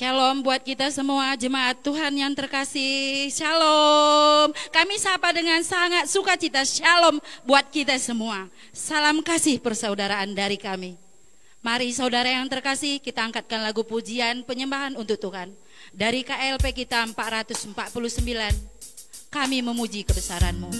Shalom buat kita semua jemaat Tuhan yang terkasih. Shalom. Kami sapa dengan sangat sukacita. Shalom buat kita semua. Salam kasih persaudaraan dari kami. Mari saudara yang terkasih, kita angkatkan lagu pujian penyembahan untuk Tuhan. Dari KLP kita 449. Kami memuji kebesaran-Mu.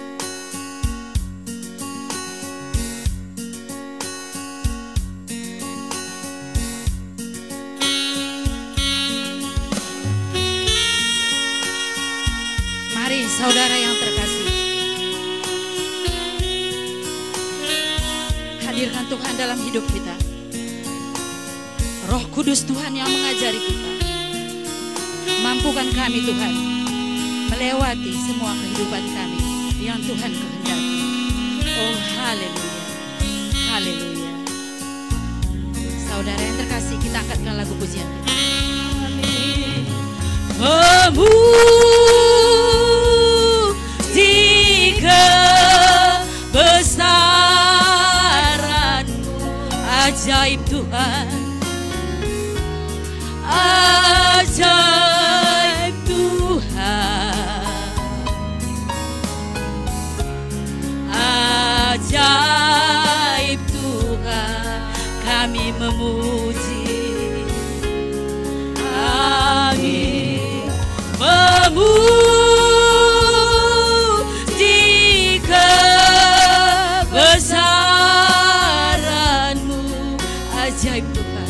Mari saudara yang terkasih, hadirkan Tuhan dalam hidup kita. Roh Kudus Tuhan yang mengajari kita. Mampukan kami Tuhan melewati semua kehidupan kami yang Tuhan kehendaki. Oh haleluya, haleluya. Saudara yang terkasih, kita angkatkan lagu pujian kita. Memuji kebesaran-Mu, ajaib Tuhan, ajaib Tuhan, ajaib Tuhan. Kami memuji, kami memuji kebesaran-Mu, ajaib Tuhan,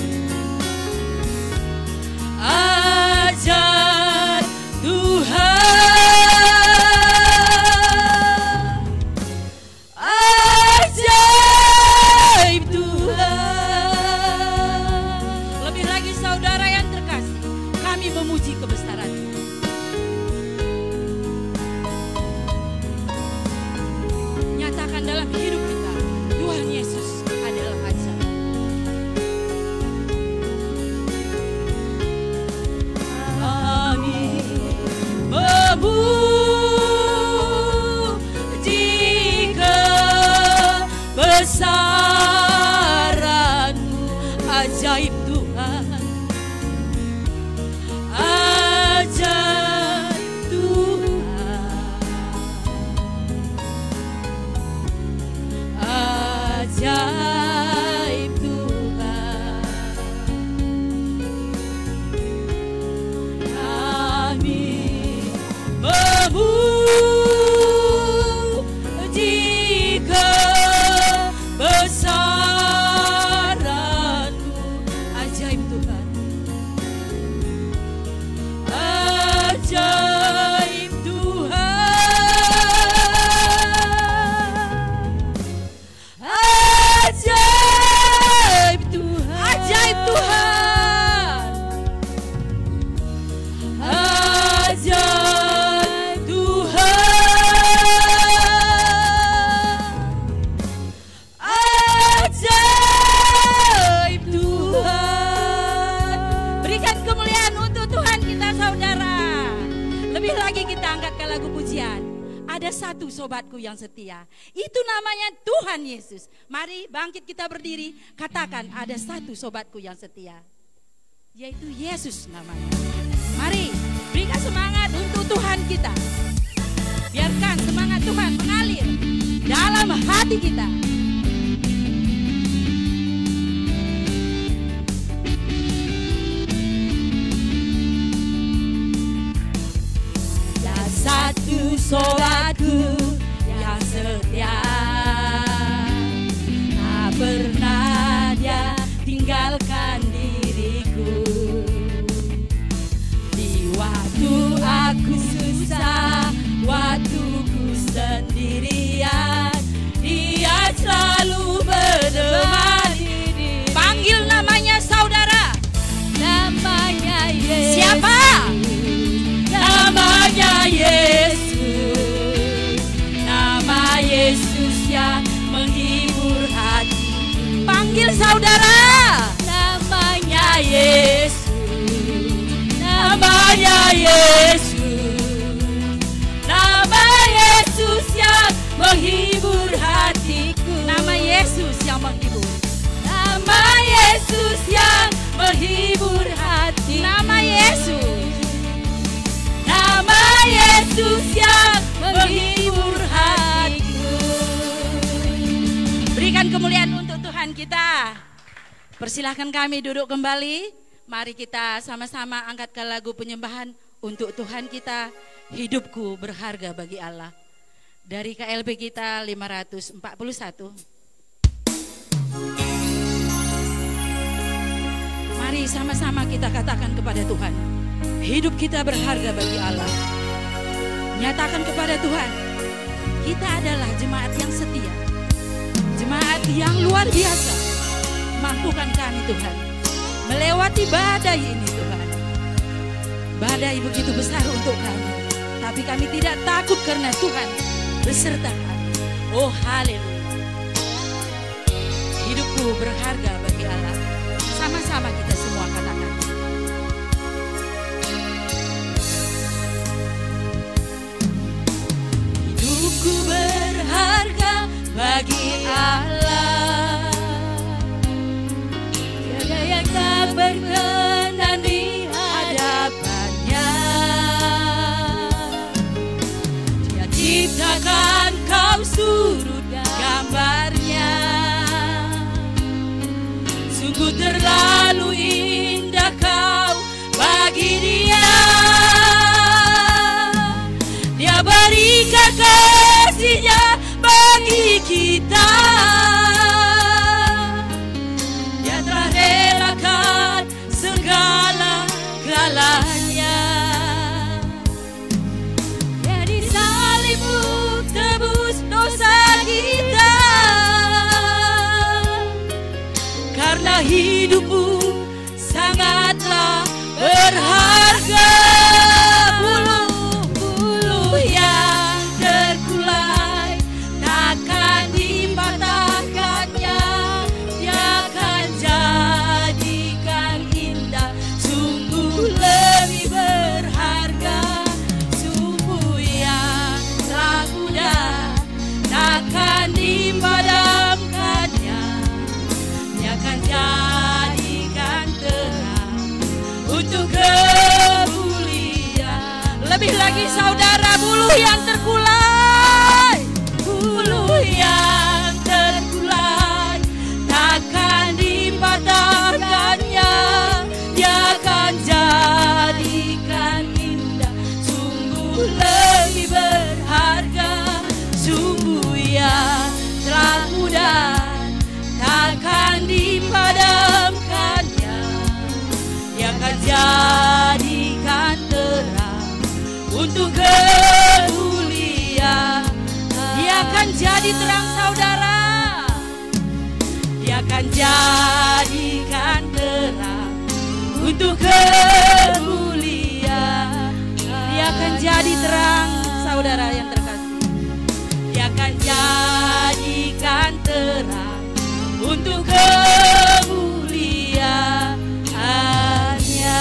ajaib Tuhan, ajaib Tuhan. Lebih lagi saudara yang terkasih, kami memuji kebesaran-Mu. Nyatakan dalam hidup kita, Tuhan Yesus adalah ajaib. Kami memuji kebesaran-Mu, ajaib Tuhan, ajaib Tuhan, ajaib Tuhan. Kami memuji kebesaran-Mu, ajaib Tuhan, ajaib Tuhan, ajaib Tuhan, ajaib Tuhan, ajaib Tuhan, ajaib Tuhan. Berikan kemuliaan untuk Tuhan kita saudara. Lebih lagi kita angkatkan lagu pujian. Ada satu sobatku yang setia, itu namanya Tuhan Yesus. Mari bangkit kita berdiri, katakan ada satu sobatku yang setia, yaitu Yesus namanya. Mari berikan semangat untuk Tuhan kita. Biarkan semangat Tuhan mengalir dalam hati kita. Ada satu sobatku yang setia, tak pernah dia tinggalkan diriku. Di waktu aku susah, waktu ku sendirian, Dia selalu menemani diriku. Panggil namanya saudara. Namanya Yesus. Siapa? Namanya Yesus. Nama Yesus yang menghibur hati. Panggil saudara. Namanya Yesus. Namanya Yesus. Nama Yesus yang menghibur hatiku. Nama Yesus yang menghibur. Nama Yesus yang menghibur hati. Nama Persilahkan kami duduk kembali. Mari kita sama-sama angkatkan lagu penyembahan untuk Tuhan kita. Hidupku berharga bagi Allah. Dari KLB kita 541. Mari sama-sama kita katakan kepada Tuhan, hidup kita berharga bagi Allah. Nyatakan kepada Tuhan, kita adalah jemaat yang setia, jemaat yang luar biasa. Mampukan kami Tuhan melewati badai ini Tuhan. Badai begitu besar untuk kami, tapi kami tidak takut karena Tuhan beserta kami. Oh haleluya. Hidupku berharga bagi Allah. Sama-sama kita semua katakan. Hidupku berharga bagi Allah. Tiada yang tak berkenan di hadapannya. Dia ciptakan kau surut gambarnya. Sungguh terlalu indah kau bagi dia. Dia berikan kasih-Nya bagi kita. Dia telah relakan segala-galanya. Dia disalib untuk tebus dosa kita. Karena hidupmu sangatlah berharga. Bulu-bulu yang terkulai takkan dipatahkannya. Dia akan jadikan indah. Sungguh lebih berharga. Sumbu yang telah pudar takkan dipadamkannya. Dia akan jadikan terang untuk kemuliaan. Lebih lagi saudara, bulu yang terkulai, bulu yang terkulai takkan dipatahkannya. Dia akan jadikan indah. Sungguh lebih berharga. Sumbu yang telah pudar takkan dipadamkannya. Dia akan jadikan terang untuk kemuliaan. Dia akan jadi terang saudara. Dia akan jadikan terang untuk kemuliaan. Dia akan jadi terang saudara yang terkasih. Dia akan jadikan terang untuk kemuliaan-Nya.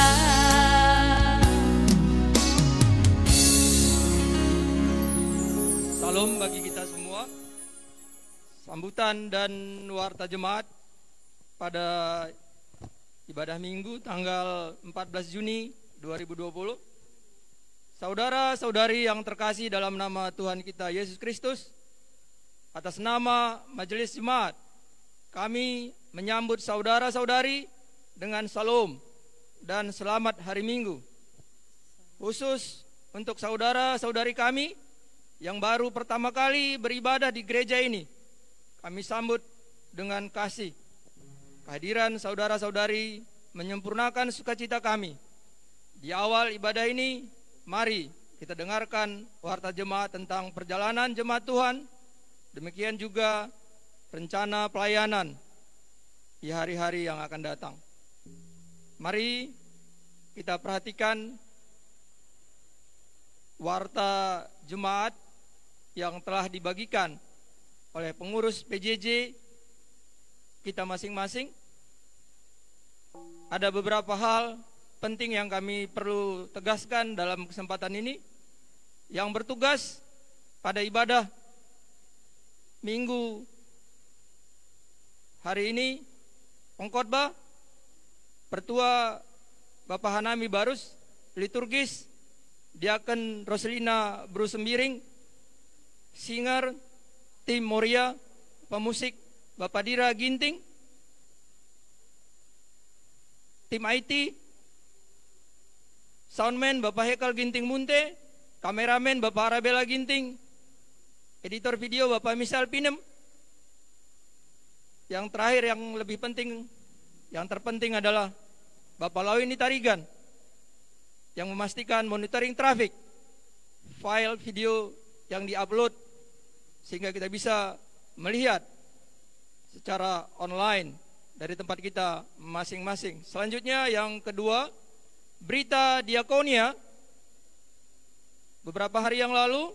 Salam bagi kita semua. Sambutan dan warta jemaat pada ibadah minggu tanggal 14 Juni 2020. Saudara-saudari yang terkasih dalam nama Tuhan kita Yesus Kristus, atas nama Majelis Jemaat, kami menyambut saudara-saudari dengan salam dan selamat hari Minggu. Khusus untuk saudara-saudari kami yang baru pertama kali beribadah di gereja ini, kami sambut dengan kasih. Kehadiran saudara-saudari menyempurnakan sukacita kami. Di awal ibadah ini, mari kita dengarkan warta jemaat tentang perjalanan jemaat Tuhan. Demikian juga rencana pelayanan di hari-hari yang akan datang. Mari kita perhatikan warta jemaat yang telah dibagikan oleh pengurus PJJ kita masing-masing. Ada beberapa hal penting yang kami perlu tegaskan dalam kesempatan ini. Yang bertugas pada ibadah Minggu hari ini, pengkhotbah Pertua Bapak Hanami Barus, liturgis Diaken Roslina Brusembiring, singer Tim Moria, pemusik Bapak Dira Ginting, tim IT, soundman Bapak Hekal Ginting Munte, kameramen Bapak Arabella Ginting, editor video Bapak Misal Pinem. Yang terakhir yang lebih penting, yang terpenting adalah Bapak Lawini Tarigan yang memastikan monitoring traffic file video yang diupload sehingga kita bisa melihat secara online dari tempat kita masing-masing. Selanjutnya yang kedua, berita diakonia beberapa hari yang lalu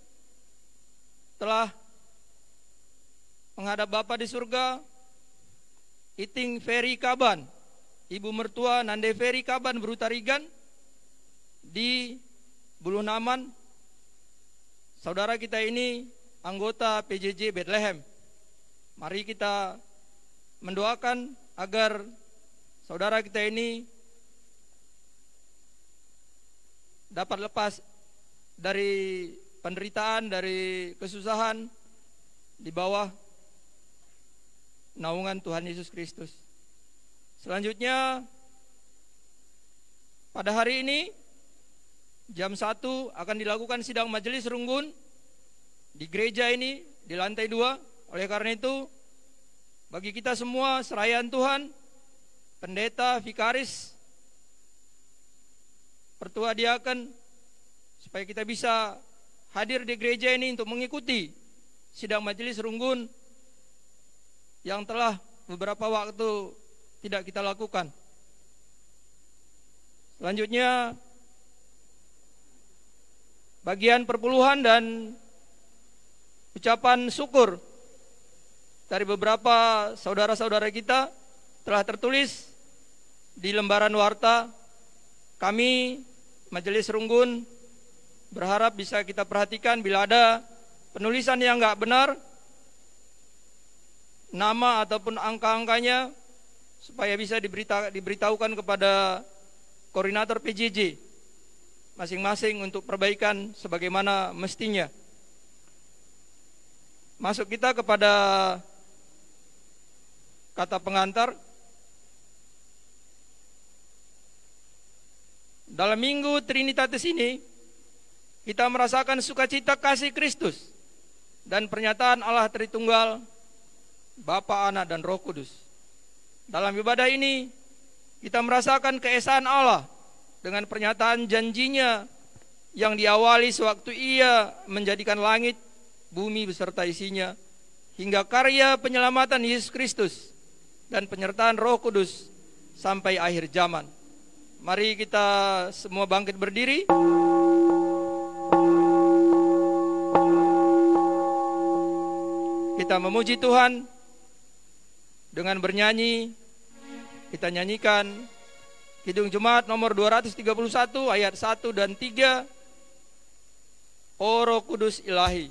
telah menghadap Bapa di surga, Iting Ferry Kaban, ibu mertua Nande Ferry Kaban Berutarigan di Buluh Naman. Saudara kita ini anggota PJJ Bethlehem. Mari kita mendoakan agar saudara kita ini dapat lepas dari penderitaan, dari kesusahan di bawah naungan Tuhan Yesus Kristus. Selanjutnya pada hari ini jam 1 akan dilakukan sidang majelis runggun di gereja ini di lantai 2. Oleh karena itu bagi kita semua serayaan Tuhan, pendeta, vikaris, pertua diaken, supaya kita bisa hadir di gereja ini untuk mengikuti sidang majelis runggun yang telah beberapa waktu tidak kita lakukan. Selanjutnya bagian perpuluhan dan ucapan syukur dari beberapa saudara-saudara kita telah tertulis di lembaran warta. Kami Majelis Runggun berharap bisa kita perhatikan bila ada penulisan yang enggak benar, nama ataupun angka-angkanya, supaya bisa diberitahukan kepada koordinator PJJ masing-masing untuk perbaikan sebagaimana mestinya. Masuk kita kepada kata pengantar. Dalam Minggu Trinitatis ini kita merasakan sukacita kasih Kristus dan pernyataan Allah Tritunggal, Bapa, Anak, dan Roh Kudus. Dalam ibadah ini kita merasakan keesaan Allah dengan pernyataan janjinya yang diawali sewaktu Ia menjadikan langit, bumi beserta isinya, hingga karya penyelamatan Yesus Kristus dan penyertaan Roh Kudus sampai akhir zaman. Mari kita semua bangkit berdiri. Kita memuji Tuhan dengan bernyanyi. Kita nyanyikan Kidung Jemaat nomor 231 ayat 1 dan 3. O Roh Kudus Ilahi.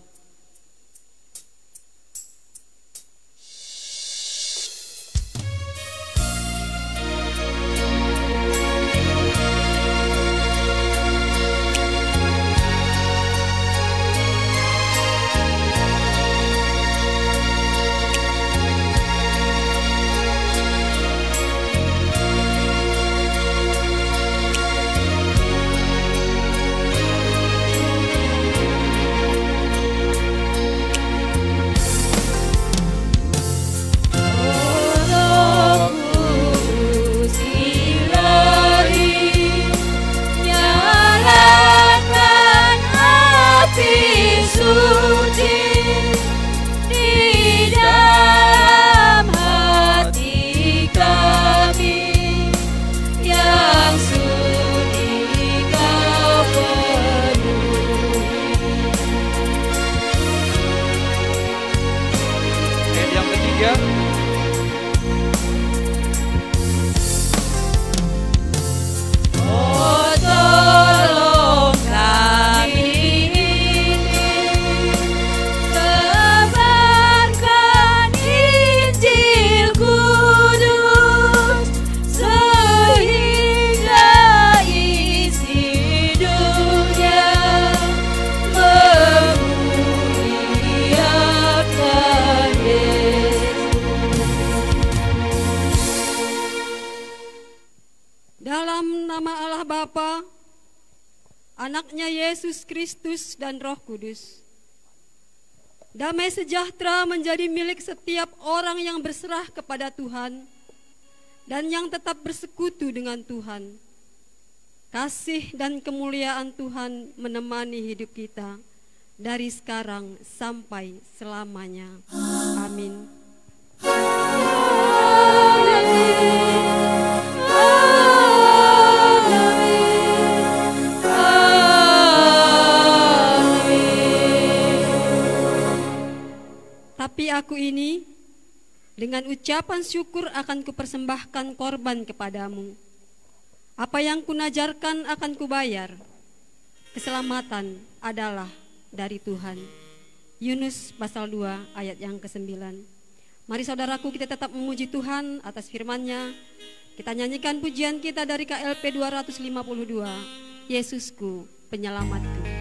Dalam nama Allah Bapa, Anaknya Yesus Kristus dan Roh Kudus, damai sejahtera menjadi milik setiap orang yang berserah kepada Tuhan dan yang tetap bersekutu dengan Tuhan. Kasih dan kemuliaan Tuhan menemani hidup kita dari sekarang sampai selamanya. Amin. Tapi aku ini dengan ucapan syukur akan kupersembahkan korban kepadamu. Apa yang kunajarkan akan kubayar. Keselamatan adalah dari Tuhan. Yunus pasal 2 ayat yang ke-9. Mari saudaraku, kita tetap memuji Tuhan atas firman-Nya. Kita nyanyikan pujian kita dari KLP 252, Yesusku penyelamatku.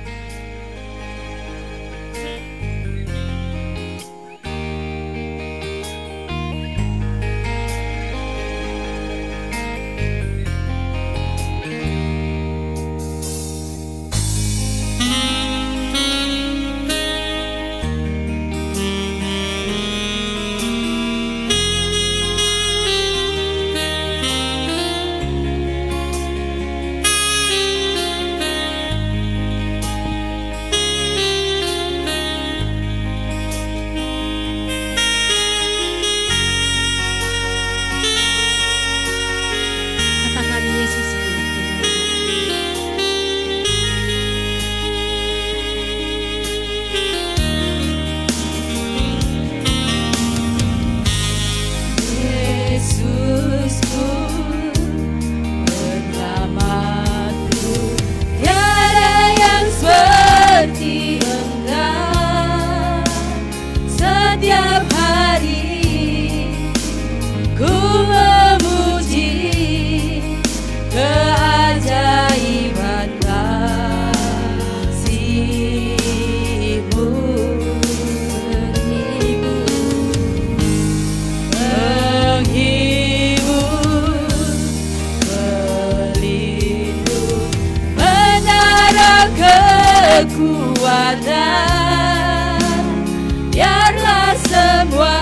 Biarlah semua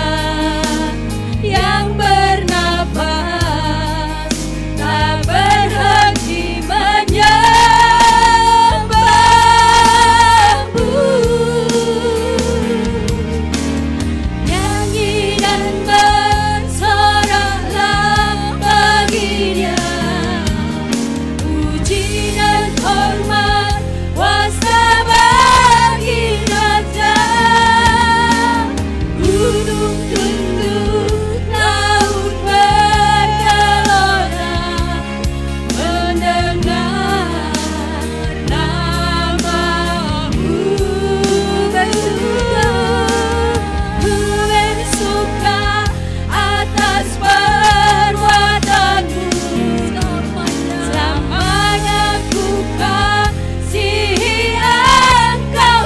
yang bernapas tak berhenti menyembah-Mu. Nyanyi dan bersoraklah bagi-Nya, puji dan hormat kuasa bagi Raja. Gunung tunduk, laut bergelora, mendengar nama-Mu. Bersuka atas perbuatan-Mu, selamanya ku kasihi Engkau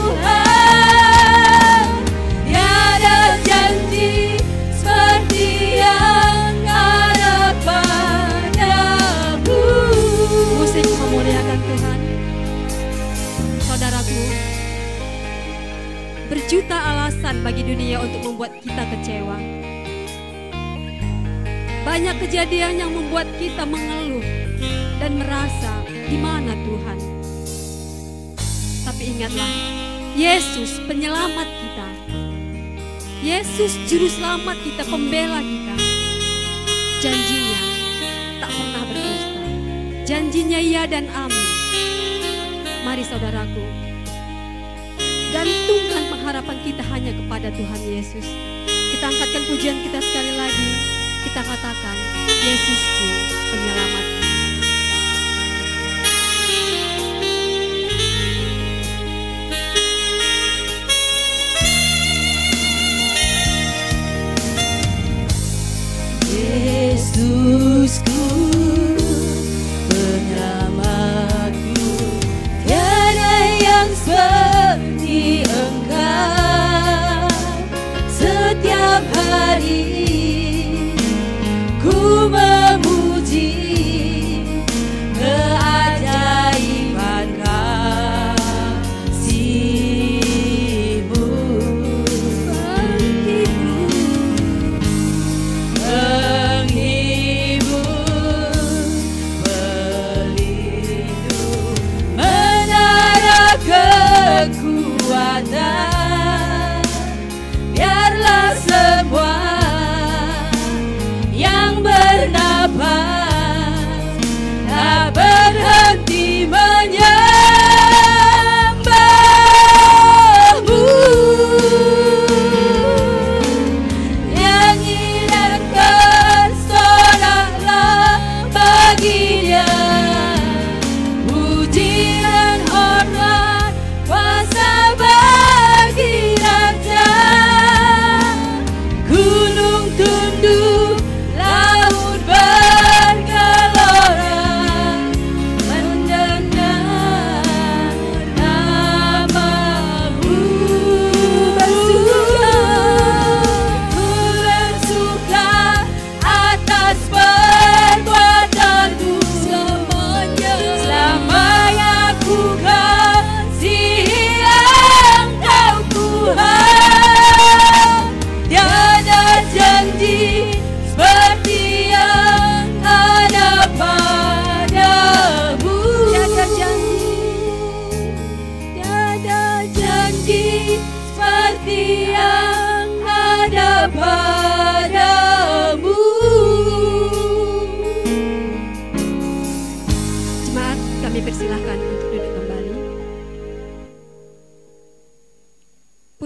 Tuhan. Tiada janji seperti yang ada padamu. Musik memuliakan Tuhan. Saudaraku, berjuta alasan bagi dunia untuk membuat kita kecewa. Banyak kejadian yang membuat kita mengeluh dan merasa di mana Tuhan. Tapi ingatlah, Yesus penyelamat kita. Yesus juru selamat kita, pembela kita. Janjinya tak pernah berdusta. Janjinya ya dan amin. Mari saudaraku, gantungkan pengharapan kita hanya kepada Tuhan Yesus. Kita angkatkan pujian kita sekali lagi. Kita katakan, Yesusku penyelamatku. Yesusku penyelamatku, tiada yang seperti Engkau. Setiap hari ku memuji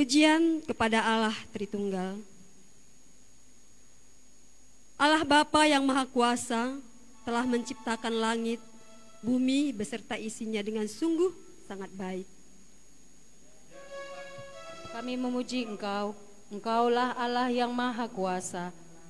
Pujian kepada Allah Tritunggal. Allah Bapa yang Maha Kuasa telah menciptakan langit, bumi beserta isinya dengan sungguh sangat baik. Kami memuji Engkau, Engkaulah Allah yang Maha Kuasa.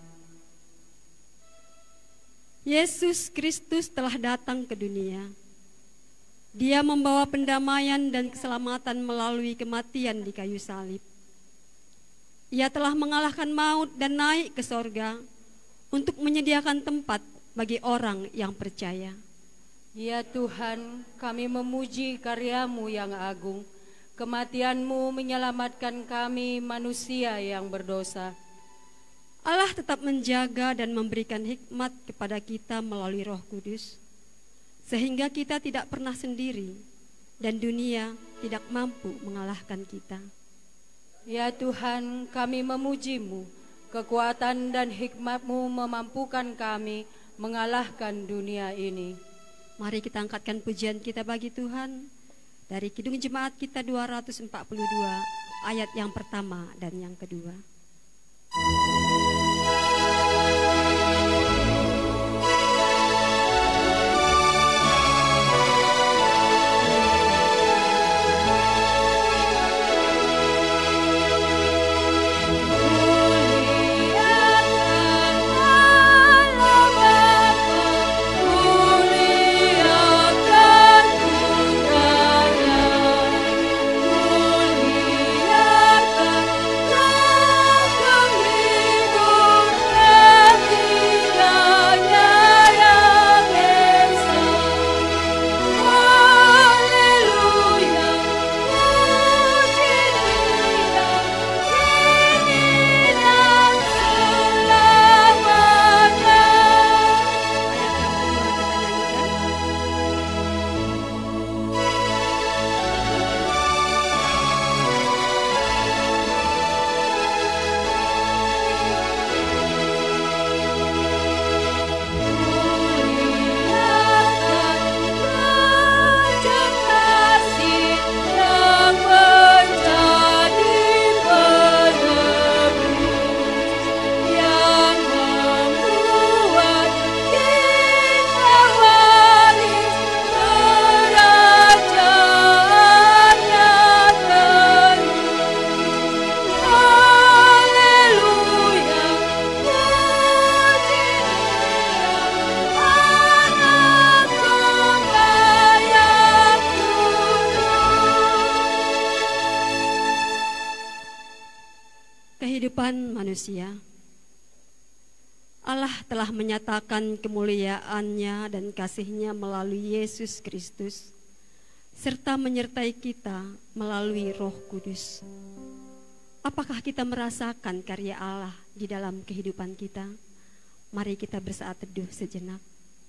Yesus Kristus telah datang ke dunia. Dia membawa pendamaian dan keselamatan melalui kematian di kayu salib. Ia telah mengalahkan maut dan naik ke sorga untuk menyediakan tempat bagi orang yang percaya. Ya Tuhan, kami memuji karya-Mu yang agung. Kematian-Mu menyelamatkan kami manusia yang berdosa. Allah tetap menjaga dan memberikan hikmat kepada kita melalui Roh Kudus, sehingga kita tidak pernah sendiri dan dunia tidak mampu mengalahkan kita. Ya Tuhan, kami memuji-Mu. Kekuatan dan hikmat-Mu memampukan kami mengalahkan dunia ini. Mari kita angkatkan pujian kita bagi Tuhan dari Kidung Jemaat kita 242 ayat yang pertama dan yang kedua. Kehidupan manusia. Allah telah menyatakan kemuliaan-Nya dan kasih-Nya melalui Yesus Kristus, serta menyertai kita melalui Roh Kudus. Apakah kita merasakan karya Allah di dalam kehidupan kita? Mari kita bersaat teduh sejenak.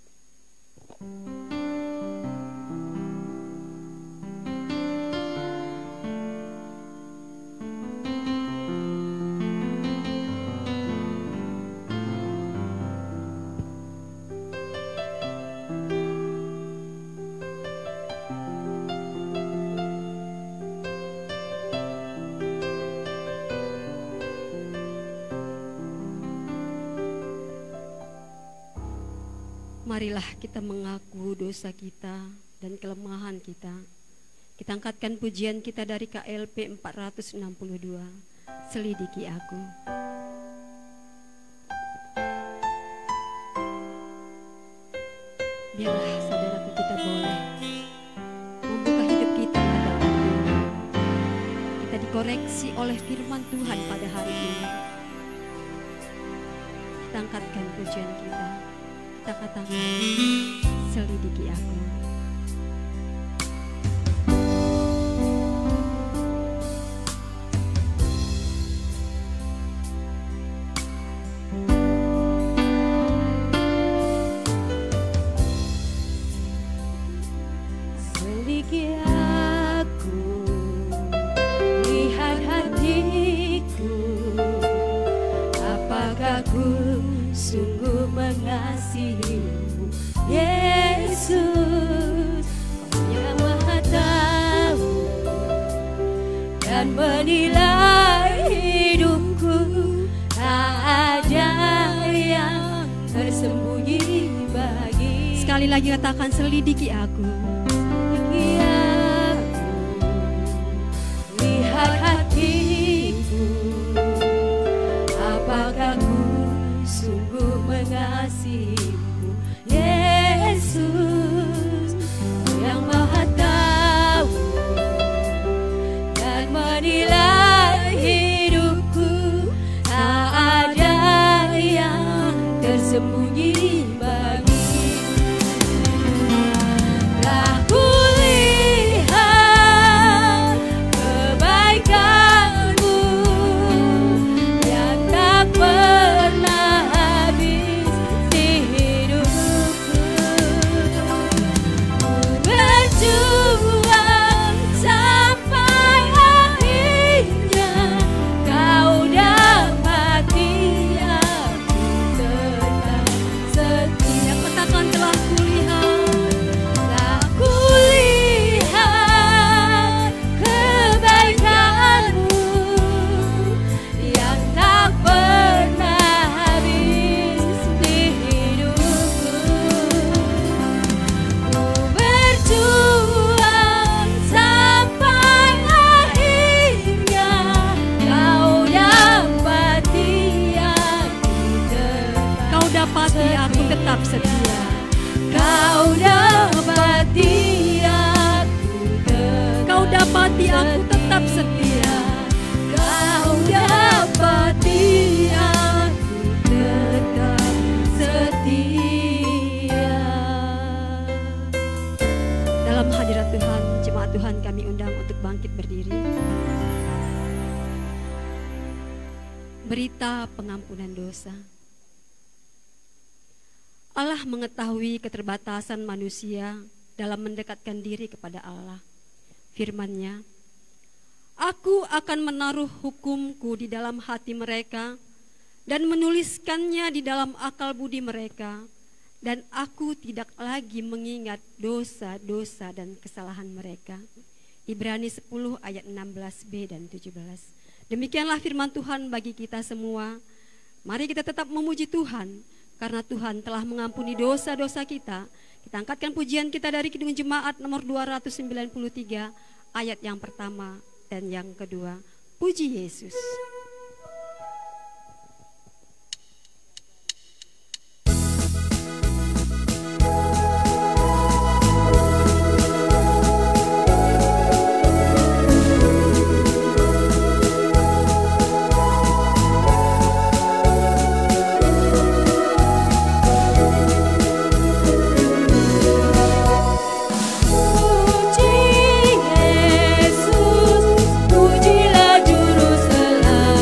Marilah kita mengaku dosa kita dan kelemahan kita. Kita angkatkan pujian kita dari KLP 462, Selidiki Aku. Biarlah saudaraku kita boleh membuka hidup kita pada hari ini. Kita dikoreksi oleh firman Tuhan pada hari ini. Kita angkatkan pujian kita. Kita katakan, selidiki aku. Selidiki aku, lihat hatiku, apakah ku sungguh mengasihimu, Yesus. Kau yang Maha tahu dan menilai sekali lagi katakan, selidiki aku. Selidiki aku, lihat hatiku, apakah ku sungguh mengasihimu, Yesus, yang Maha Tahu dan menilai hidupku. Tak ada yang tersembunyi bagimu. Telah kulihat kebaikanmu yang tak pernah habis di hidupku. Ku berjuang sampai akhirnya kau dapati aku tetap setia. Katakan, telah kulihat. Telah kulihat kebaikanmu yang tak pernah habis di hidupku. Ku berjuang sampai akhirnya kau dapati aku tetap setia. Kau dapati aku tetap. Kau dapati Kau dapati aku aku tetap setia. Kau dapati aku tetap setia. Dalam hadirat Tuhan, jemaat Tuhan kami undang untuk bangkit berdiri. Berita pengampunan dosa. Allah mengetahui keterbatasan manusia dalam mendekatkan diri kepada Allah. Firman-Nya, Aku akan menaruh hukumku di dalam hati mereka dan menuliskannya di dalam akal budi mereka, dan aku tidak lagi mengingat dosa-dosa dan kesalahan mereka. Ibrani 10 ayat 16b dan 17. Demikianlah firman Tuhan bagi kita semua. Mari kita tetap memuji Tuhan, karena Tuhan telah mengampuni dosa-dosa kita. Kita angkatkan pujian kita dari Kidung Jemaat nomor 293 ayat yang pertama dan yang kedua. Puji Yesus. Puji Yesus, pujilah Juru Selamat.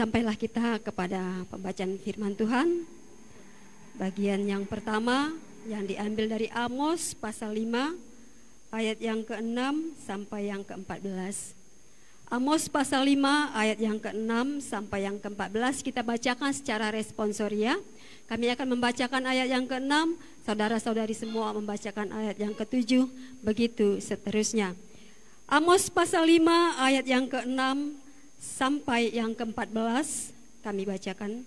Sampailah kita kepada pembacaan firman Tuhan. Bagian yang pertama yang diambil dari Amos pasal 5 ayat yang ke-6 sampai yang ke-14. Amos pasal 5 ayat yang ke-6 sampai yang ke-14 kita bacakan secara responsoria. Kami akan membacakan ayat yang ke-6, saudara-saudari semua membacakan ayat yang ke-7, begitu seterusnya. Amos pasal 5 ayat yang ke-6 sampai yang ke-14 kami bacakan.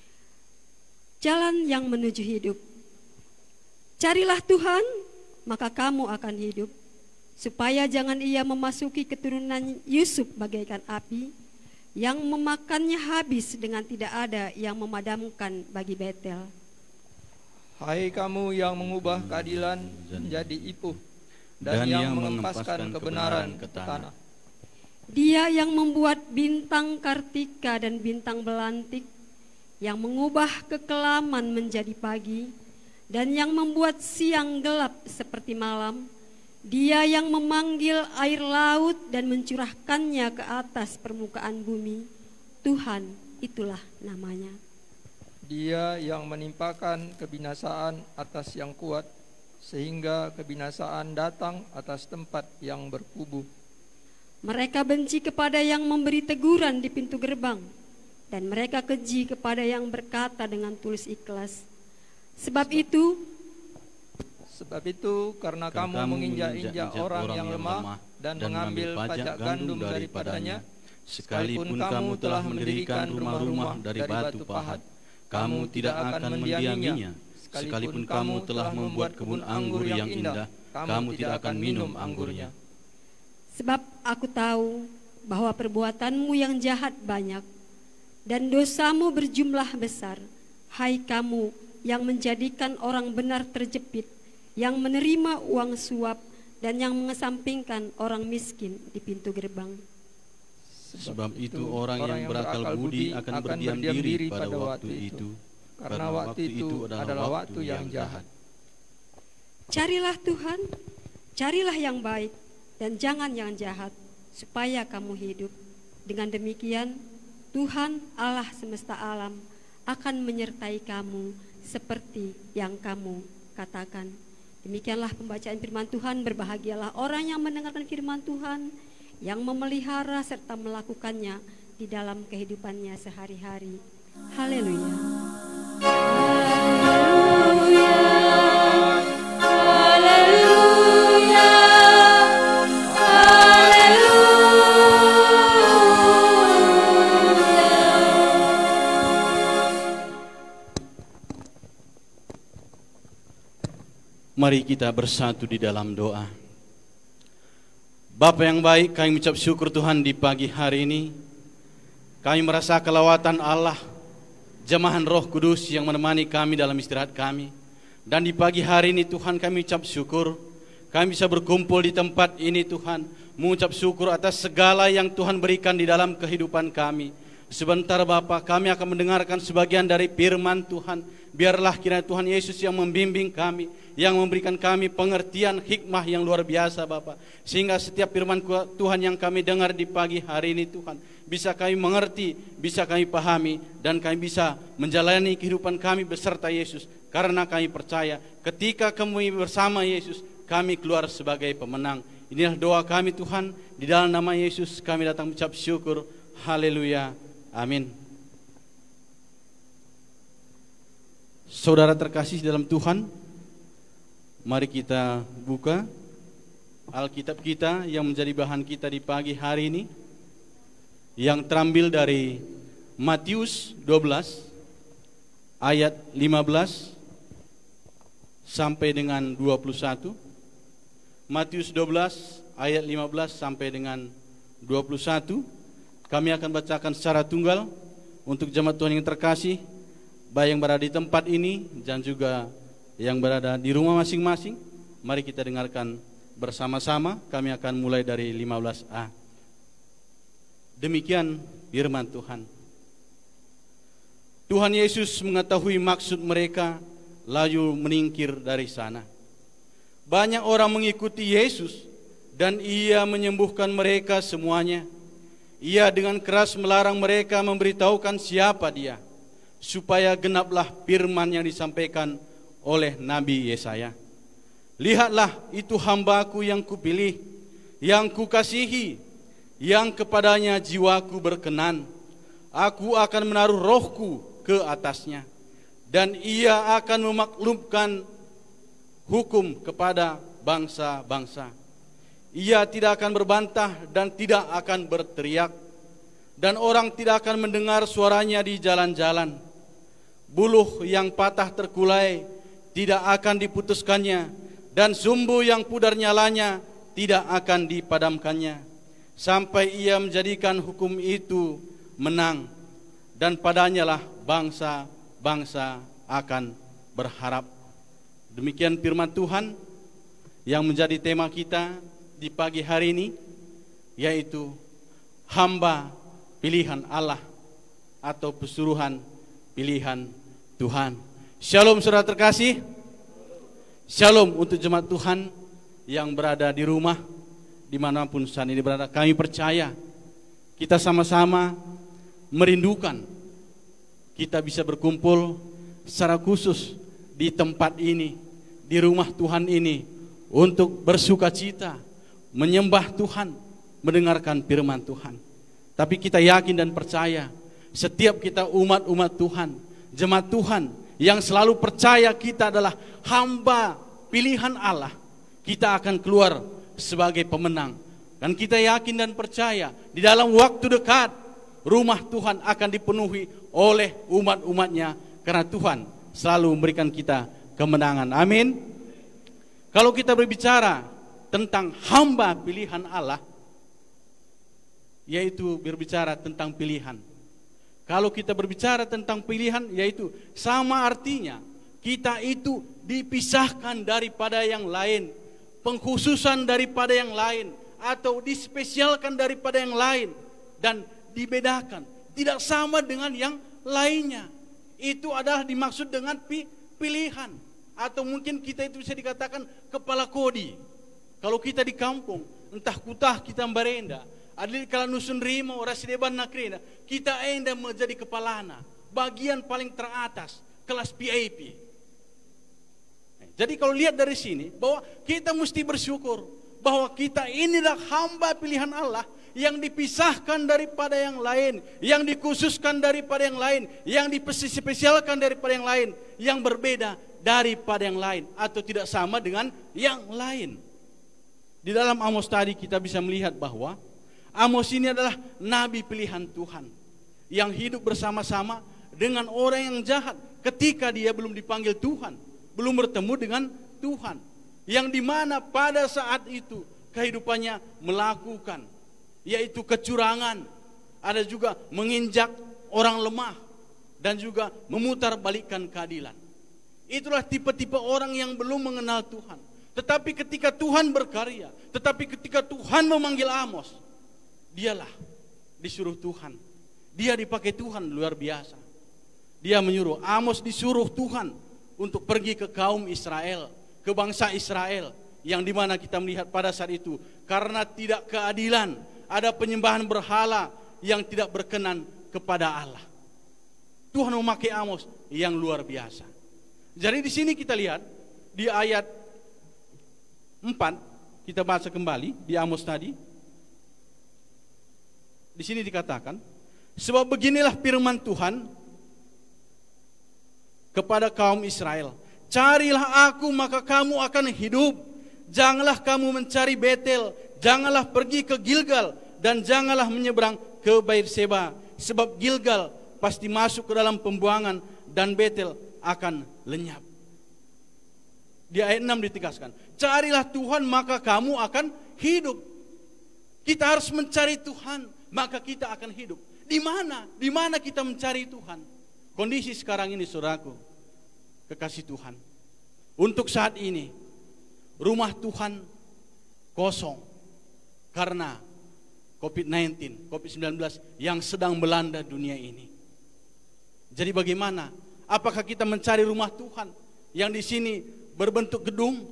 Jalan yang menuju hidup. Carilah Tuhan, maka kamu akan hidup, supaya jangan ia memasuki keturunan Yusuf bagaikan api, yang memakannya habis dengan tidak ada yang memadamkan bagi Betel. Hai kamu yang mengubah keadilan menjadi ipuh, dan yang mengempaskan kebenaran ke tanah. Dia yang membuat bintang kartika dan bintang belantik, yang mengubah kekelaman menjadi pagi, dan yang membuat siang gelap seperti malam. Dia yang memanggil air laut dan mencurahkannya ke atas permukaan bumi. Tuhan, itulah namanya. Dia yang menimpakan kebinasaan atas yang kuat, sehingga kebinasaan datang atas tempat yang berkubu. Mereka benci kepada yang memberi teguran di pintu gerbang, dan mereka keji kepada yang berkata dengan tulus ikhlas. Sebab itu karena kamu menginjak-injak orang yang lemah dan mengambil pajak gandum daripadanya, sekalipun kamu telah mendirikan rumah-rumah dari batu pahat, kamu tidak akan mendiaminya. Sekalipun kamu telah membuat kebun anggur yang indah, kamu tidak akan minum anggurnya. Sebab aku tahu bahwa perbuatanmu yang jahat banyak, dan dosamu berjumlah besar. Hai kamu yang menjadikan orang benar terjepit, yang menerima uang suap, dan yang mengesampingkan orang miskin di pintu gerbang. Sebab itu orang yang berakal budi akan berdiam diri pada waktu itu, karena waktu itu adalah waktu yang jahat. Carilah Tuhan, carilah yang baik, dan jangan yang jahat, supaya kamu hidup. Dengan demikian, Tuhan Allah semesta alam akan menyertai kamu seperti yang kamu katakan. Demikianlah pembacaan firman Tuhan. Berbahagialah orang yang mendengarkan firman Tuhan, yang memelihara serta melakukannya di dalam kehidupannya sehari-hari. Haleluya. Haleluya. Haleluya. Mari kita bersatu di dalam doa. Bapa yang baik, kami mengucap syukur Tuhan di pagi hari ini. Kami merasa kelawatan Allah, jemahan Roh Kudus yang menemani kami dalam istirahat kami. Dan di pagi hari ini Tuhan kami ucap syukur, kami bisa berkumpul di tempat ini Tuhan, mengucap syukur atas segala yang Tuhan berikan di dalam kehidupan kami. Sebentar Bapa, kami akan mendengarkan sebagian dari firman Tuhan. Biarlah kiranya Tuhan Yesus yang membimbing kami, yang memberikan kami pengertian hikmah yang luar biasa Bapa, sehingga setiap firman Tuhan yang kami dengar di pagi hari ini Tuhan, bisa kami mengerti, bisa kami pahami, dan kami bisa menjalani kehidupan kami beserta Yesus. Karena kami percaya ketika kami bersama Yesus, kami keluar sebagai pemenang. Inilah doa kami Tuhan, di dalam nama Yesus kami datang mengucap syukur. Haleluya, amin. Saudara terkasih dalam Tuhan, mari kita buka Alkitab kita yang menjadi bahan kita di pagi hari ini, yang terambil dari Matius 12 ayat 15 sampai dengan 21. Matius 12 ayat 15 sampai dengan 21. Kami akan bacakan secara tunggal untuk jemaat Tuhan yang terkasih, baik yang berada di tempat ini dan juga yang berada di rumah masing-masing. Mari kita dengarkan bersama-sama. Kami akan mulai dari 15a. Demikian firman Tuhan. Tuhan Yesus mengetahui maksud mereka, lalu meningkir dari sana. Banyak orang mengikuti Yesus, dan ia menyembuhkan mereka semuanya. Ia dengan keras melarang mereka memberitahukan siapa dia, supaya genaplah firman yang disampaikan oleh Nabi Yesaya. Lihatlah, itu hambaku yang kupilih, yang kukasihi, yang kepadanya jiwaku berkenan. Aku akan menaruh rohku ke atasnya, dan ia akan memaklumkan hukum kepada bangsa-bangsa. Ia tidak akan berbantah dan tidak akan berteriak, dan orang tidak akan mendengar suaranya di jalan-jalan. Buluh yang patah terkulai tidak akan diputuskannya, dan sumbu yang pudar nyalanya tidak akan dipadamkannya, sampai ia menjadikan hukum itu menang, dan padanyalah bangsa-bangsa akan berharap. Demikian firman Tuhan yang menjadi tema kita di pagi hari ini, yaitu hamba pilihan Allah atau pesuruhan pilihan Tuhan. Shalom saudara terkasih. Shalom untuk jemaat Tuhan yang berada di rumah, dimanapun saat ini berada. Kami percaya kita sama-sama merindukan kita bisa berkumpul secara khusus di tempat ini, di rumah Tuhan ini, untuk bersuka cita, menyembah Tuhan, mendengarkan firman Tuhan. Tapi kita yakin dan percaya, setiap kita umat-umat Tuhan, jemaat Tuhan yang selalu percaya kita adalah hamba pilihan Allah, kita akan keluar sebagai pemenang. Dan kita yakin dan percaya di dalam waktu dekat rumah Tuhan akan dipenuhi oleh umat-umatnya, karena Tuhan selalu memberikan kita kemenangan. Amin. Kalau kita berbicara tentang hamba pilihan Allah, yaitu berbicara tentang pilihan. Kalau kita berbicara tentang pilihan, yaitu sama artinya kita itu dipisahkan daripada yang lain, pengkhususan daripada yang lain, atau dispesialkan daripada yang lain, dan dibedakan, tidak sama dengan yang lainnya. Itu adalah dimaksud dengan pilihan, atau mungkin kita itu bisa dikatakan kepala kodi. Kalau kita di kampung, entah kutah kita berenda, adil kala nusun rimo rasideban nakrena, kita enda menjadi kepalana, bagian paling teratas, kelas VIP. Jadi kalau lihat dari sini, bahwa kita mesti bersyukur bahwa kita inilah hamba pilihan Allah yang dipisahkan daripada yang lain, yang dikhususkan daripada yang lain, yang dispesialkan daripada yang lain, yang berbeda daripada yang lain, atau tidak sama dengan yang lain. Di dalam Amos tadi kita bisa melihat bahwa Amos ini adalah nabi pilihan Tuhan yang hidup bersama-sama dengan orang yang jahat ketika dia belum dipanggil Tuhan, belum bertemu dengan Tuhan, yang dimana pada saat itu kehidupannya melakukan yaitu kecurangan, ada juga menginjak orang lemah, dan juga memutarbalikkan keadilan. Itulah tipe-tipe orang yang belum mengenal Tuhan. Tetapi ketika Tuhan berkarya, tetapi ketika Tuhan memanggil Amos, dialah disuruh Tuhan. Dia dipakai Tuhan luar biasa. Dia menyuruh, Amos disuruh Tuhan untuk pergi ke kaum Israel, ke bangsa Israel, yang dimana kita melihat pada saat itu, karena tidak keadilan, ada penyembahan berhala yang tidak berkenan kepada Allah. Tuhan memakai Amos yang luar biasa. Jadi di sini kita lihat di ayat 4, kita baca kembali di Amos tadi. Di sini dikatakan, sebab beginilah firman Tuhan kepada kaum Israel, carilah aku maka kamu akan hidup. Janganlah kamu mencari Betel, janganlah pergi ke Gilgal, dan janganlah menyeberang ke Beerseba, sebab Gilgal pasti masuk ke dalam pembuangan dan Betel akan lenyap. Di ayat 6 ditegaskan, carilah Tuhan maka kamu akan hidup. Kita harus mencari Tuhan maka kita akan hidup. Di mana? Di mana kita mencari Tuhan? Kondisi sekarang ini saudaraku, kekasih Tuhan, untuk saat ini rumah Tuhan kosong karena COVID-19 yang sedang melanda dunia ini. Jadi bagaimana? Apakah kita mencari rumah Tuhan yang di sini berbentuk gedung?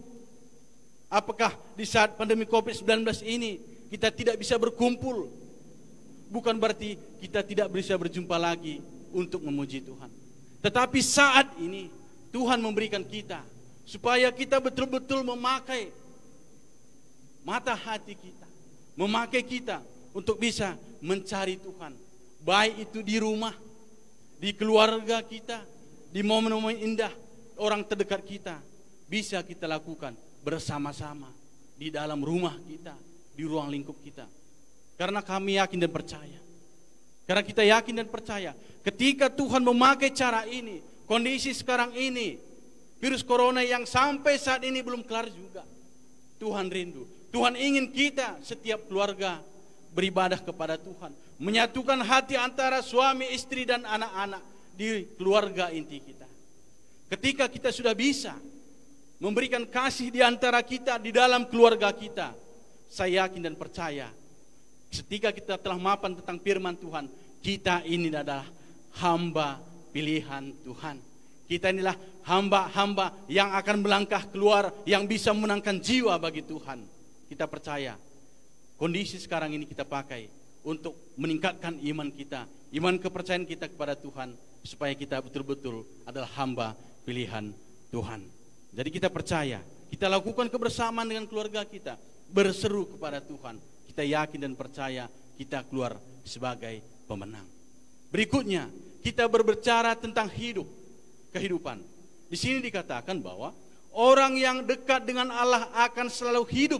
Apakah di saat pandemi COVID-19 ini kita tidak bisa berkumpul? bukan berarti kita tidak bisa berjumpa lagi untuk memuji Tuhan. Tetapi saat ini Tuhan memberikan kita supaya kita betul-betul memakai mata hati kita, memakai kita untuk bisa mencari Tuhan. Baik itu di rumah, di keluarga kita, di momen-momen indah, orang terdekat kita, bisa kita lakukan bersama-sama di dalam rumah kita, di ruang lingkup kita. Karena kami yakin dan percaya. Karena kita yakin dan percaya, ketika Tuhan memakai cara ini, kondisi sekarang ini, virus corona yang sampai saat ini belum kelar juga, Tuhan rindu. Tuhan ingin kita setiap keluarga beribadah kepada Tuhan, menyatukan hati antara suami, istri dan anak-anak di keluarga inti kita. Ketika kita sudah bisa memberikan kasih di antara kita, di dalam keluarga kita, saya yakin dan percaya, ketika kita telah mapan tentang firman Tuhan, kita ini adalah hamba pilihan Tuhan. Kita inilah hamba-hamba yang akan melangkah keluar, yang bisa memenangkan jiwa bagi Tuhan. Kita percaya kondisi sekarang ini kita pakai untuk meningkatkan iman kita, iman kepercayaan kita kepada Tuhan, supaya kita betul-betul adalah hamba pilihan Tuhan. Jadi kita percaya, kita lakukan kebersamaan dengan keluarga kita, berseru kepada Tuhan. Kita yakin dan percaya kita keluar sebagai pemenang. Berikutnya, kita berbicara tentang kehidupan. Di sini dikatakan bahwa orang yang dekat dengan Allah akan selalu hidup.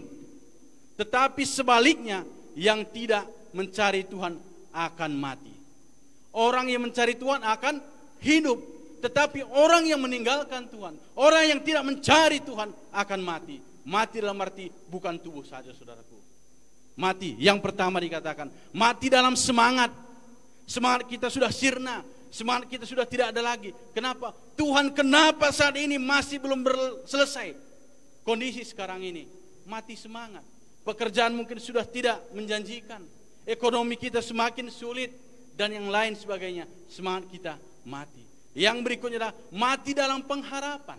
Tetapi sebaliknya, yang tidak mencari Tuhan akan mati. Orang yang mencari Tuhan akan hidup. Tetapi orang yang meninggalkan Tuhan, orang yang tidak mencari Tuhan akan mati. Mati dalam arti bukan tubuh saja, saudaraku. Mati, yang pertama dikatakan, mati dalam semangat. Semangat kita sudah sirna, semangat kita sudah tidak ada lagi. Kenapa? Tuhan, kenapa saat ini masih belum selesai kondisi sekarang ini? Mati semangat. Pekerjaan mungkin sudah tidak menjanjikan, ekonomi kita semakin sulit, dan yang lain sebagainya. Semangat kita mati. Yang berikutnya adalah mati dalam pengharapan.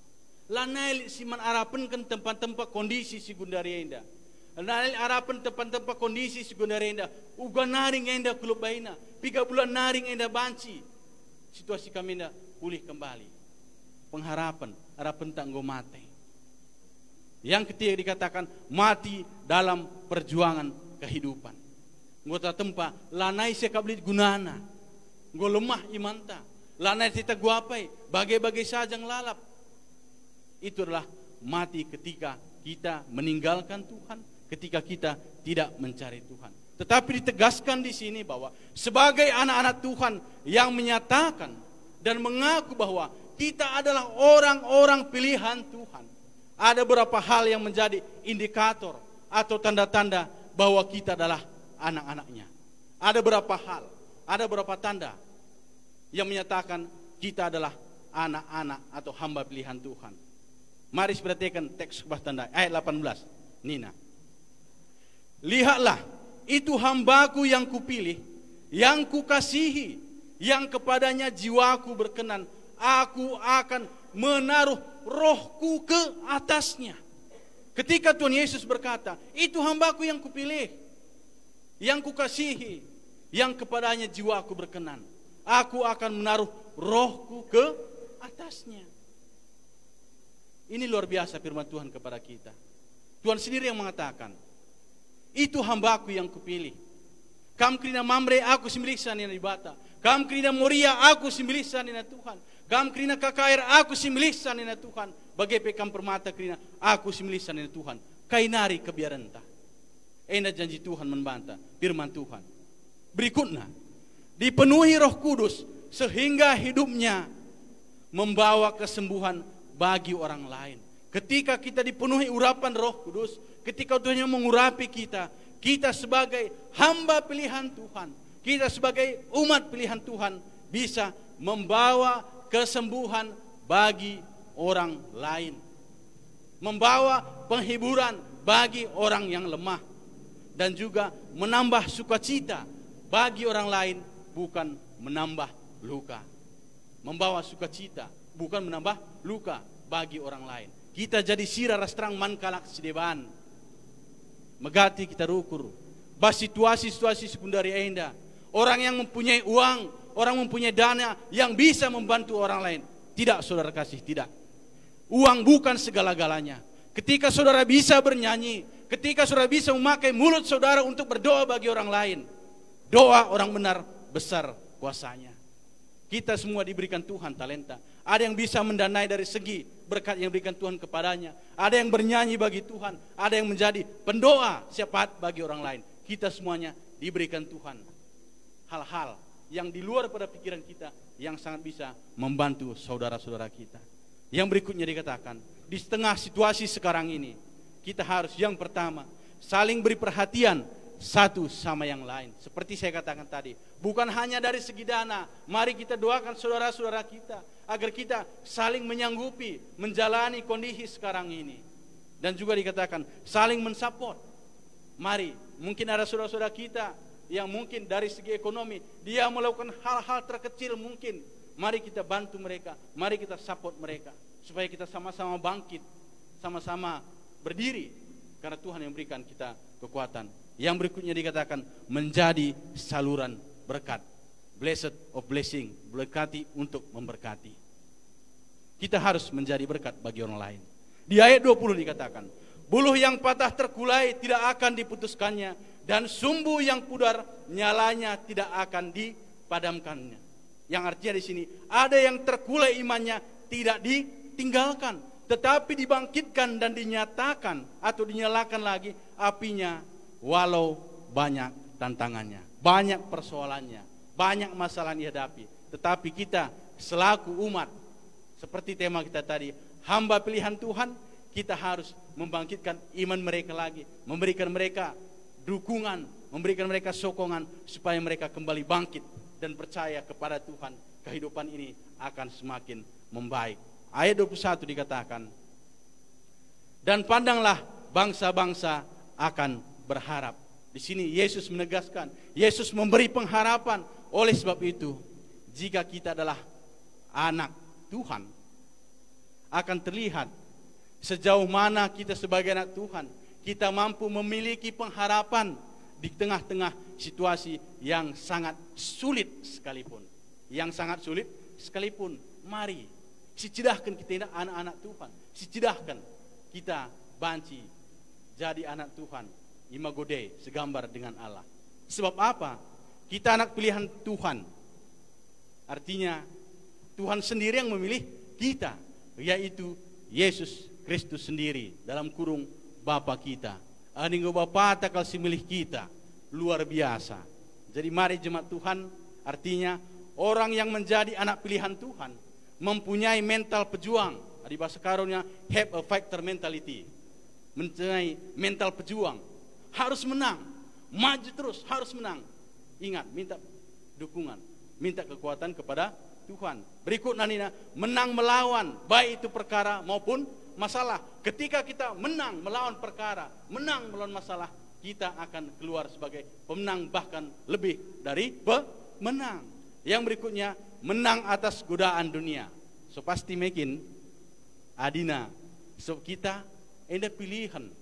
Lanai siman harapan kan tempat-tempat kondisi segundaria indah. Lanai harapan tempat-tempat kondisi segundaria indah. Uga naring indah kulub baina. 3 bulan naring indah banci. Situasi kami indah pulih kembali. Pengharapan, harapan tak go mati. Yang ketiga dikatakan mati dalam perjuangan kehidupan. Ngota tempat lanai sekablit gunana. Go lemah imanta. Lanai kita guapai, bagai-bagai sajang lalap. Itu adalah mati ketika kita meninggalkan Tuhan, ketika kita tidak mencari Tuhan. Tetapi ditegaskan di sini bahwa sebagai anak-anak Tuhan yang menyatakan dan mengaku bahwa kita adalah orang-orang pilihan Tuhan, ada beberapa hal yang menjadi indikator atau tanda-tanda bahwa kita adalah anak-anaknya. Ada beberapa hal, ada beberapa tanda yang menyatakan kita adalah anak-anak atau hamba pilihan Tuhan. Mari perhatikan teks khotbah tanda ayat 18. Nina. Lihatlah, itu hambaku yang kupilih, yang kukasihi, yang kepadanya jiwaku berkenan. Aku akan menaruh rohku ke atasnya. Ketika Tuhan Yesus berkata, itu hambaku yang kupilih, yang kukasihi, yang kepadanya jiwaku berkenan. Aku akan menaruh rohku ke atasnya. Ini luar biasa firman Tuhan kepada kita. Tuhan sendiri yang mengatakan, itu hambaku yang kupilih. Kam krina mamre aku similisan ina ibata. Kam krina moria aku similisan ina Tuhan. Kam krina kakair aku similisan ina Tuhan. Bagai kam permata krina aku similisan ina Tuhan. Kainari kebiaranta. Ena janji Tuhan membantah firman Tuhan. Berikutnya, dipenuhi Roh Kudus sehingga hidupnya membawa kesembuhan bagi orang lain. Ketika kita dipenuhi urapan Roh Kudus, ketika Tuhan mengurapi kita, kita sebagai hamba pilihan Tuhan, kita sebagai umat pilihan Tuhan bisa membawa kesembuhan bagi orang lain, membawa penghiburan bagi orang yang lemah, dan juga menambah sukacita bagi orang lain, bukan menambah luka. Membawa sukacita, bukan menambah luka bagi orang lain. Kita jadi sira rastrang man kalak sideban. Megati kita rukur, bahwa situasi-situasi sekundari Anda, orang yang mempunyai uang, orang mempunyai dana yang bisa membantu orang lain. Tidak, saudara kasih, tidak. Uang bukan segala-galanya. Ketika saudara bisa bernyanyi, ketika saudara bisa memakai mulut saudara untuk berdoa bagi orang lain, doa orang benar besar kuasanya. Kita semua diberikan Tuhan talenta. Ada yang bisa mendanai dari segi berkat yang diberikan Tuhan kepadanya. Ada yang bernyanyi bagi Tuhan. Ada yang menjadi pendoa syafaat bagi orang lain. Kita semuanya diberikan Tuhan hal-hal yang di luar pada pikiran kita, yang sangat bisa membantu saudara-saudara kita. Yang berikutnya dikatakan, di tengah situasi sekarang ini, kita harus yang pertama saling beri perhatian satu sama yang lain. Seperti saya katakan tadi, bukan hanya dari segi dana. Mari kita doakan saudara-saudara kita agar kita saling menyanggupi menjalani kondisi sekarang ini. Dan juga dikatakan saling mensupport. Mari, mungkin ada saudara-saudara kita yang mungkin dari segi ekonomi dia melakukan hal-hal terkecil mungkin. Mari kita bantu mereka, mari kita support mereka supaya kita sama-sama bangkit, sama-sama berdiri karena Tuhan yang berikan kita kekuatan. Yang berikutnya dikatakan menjadi saluran berkat. Blessed of blessing, berkati untuk memberkati. Kita harus menjadi berkat bagi orang lain. Di ayat 20 dikatakan, buluh yang patah terkulai tidak akan diputuskannya, dan sumbu yang pudar nyalanya tidak akan dipadamkannya. Yang artinya di sini ada yang terkulai imannya tidak ditinggalkan, tetapi dibangkitkan dan dinyatakan atau dinyalakan lagi apinya. Walau banyak tantangannya, banyak persoalannya, banyak masalah yang dihadapi, tetapi kita selaku umat, seperti tema kita tadi, hamba pilihan Tuhan, kita harus membangkitkan iman mereka lagi, memberikan mereka dukungan, memberikan mereka sokongan supaya mereka kembali bangkit dan percaya kepada Tuhan. Kehidupan ini akan semakin membaik. Ayat 21 dikatakan, dan pandanglah bangsa-bangsa akan berharap. Di sini Yesus menegaskan, Yesus memberi pengharapan. Oleh sebab itu, jika kita adalah anak Tuhan, akan terlihat sejauh mana kita sebagai anak Tuhan, kita mampu memiliki pengharapan di tengah-tengah situasi yang sangat sulit sekalipun. Yang sangat sulit sekalipun, mari sicidahkan kita anak-anak Tuhan, sicidahkan kita banci jadi anak Tuhan, imago Dei, segambar dengan Allah. Sebab apa? Kita anak pilihan Tuhan. Artinya Tuhan sendiri yang memilih kita, yaitu Yesus Kristus sendiri, dalam kurung Bapa kita. Aninggo Bapa takal si milih kita, luar biasa. Jadi mari jemaat Tuhan, artinya orang yang menjadi anak pilihan Tuhan mempunyai mental pejuang. Di bahasa karunia have a fighter mentality. Mempunyai mental pejuang. Harus menang, maju terus, harus menang. Ingat, minta dukungan, minta kekuatan kepada Tuhan. Berikut nanina, menang melawan, baik itu perkara maupun masalah. Ketika kita menang melawan perkara, menang melawan masalah, kita akan keluar sebagai pemenang, bahkan lebih dari pemenang. Yang berikutnya, menang atas godaan dunia. So pasti makin adina, so kita ada pilihan.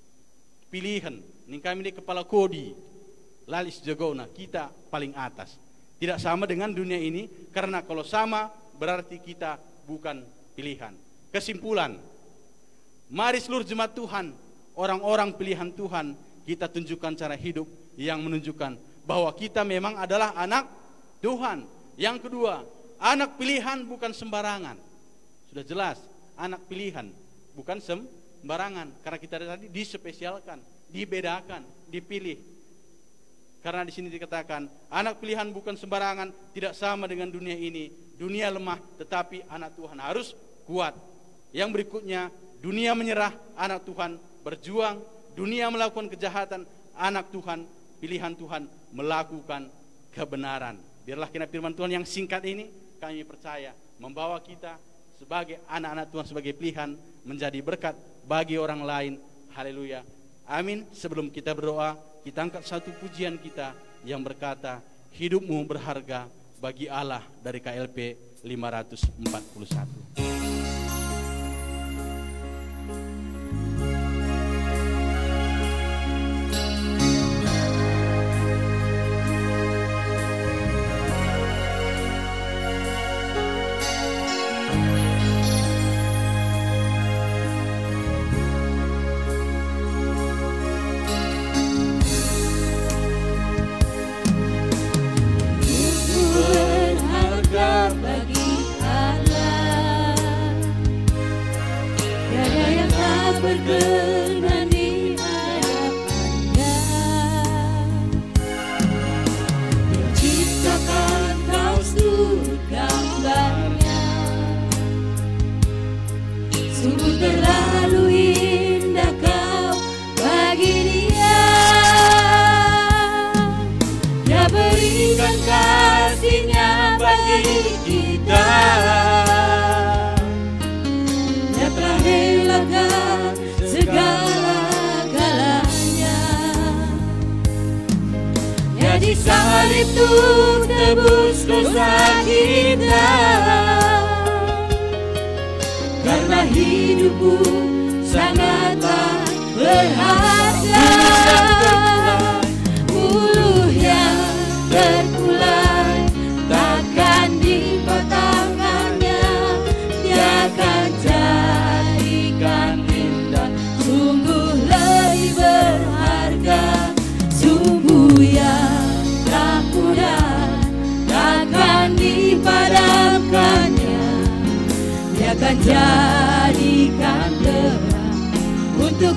Ini kami di kepala kodi lalis jagona, kita paling atas. Tidak sama dengan dunia ini, karena kalau sama berarti kita bukan pilihan. Kesimpulan, mari seluruh jemaat Tuhan, orang-orang pilihan Tuhan, kita tunjukkan cara hidup yang menunjukkan bahwa kita memang adalah anak Tuhan. Yang kedua, anak pilihan bukan sembarangan. Sudah jelas, anak pilihan bukan sembarangan, karena kita tadi dispesialkan, dibedakan, dipilih. Karena di sini dikatakan anak pilihan bukan sembarangan, tidak sama dengan dunia ini. Dunia lemah, tetapi anak Tuhan harus kuat. Yang berikutnya, dunia menyerah, anak Tuhan berjuang. Dunia melakukan kejahatan, anak Tuhan, pilihan Tuhan melakukan kebenaran. Biarlah kiranya firman Tuhan yang singkat ini kami percaya membawa kita sebagai anak-anak Tuhan, sebagai pilihan, menjadi berkat bagi orang lain. Haleluya. Amin. Sebelum kita berdoa, kita angkat satu pujian kita yang berkata, hidupmu berharga bagi Allah, dari KLP 541. kita. Dia telah relakan segala-galanya. Dia disalib untuk tebus dosa kita. Karena hidupku sangatlah berharga. Bulu yang terkulai takkan dipatahkannya. Dia akan jadikan indah. Sungguh lebih berharga. Sumbu yang tak mudah takkan dipadamkannya. Dia akan jadikan terang untuk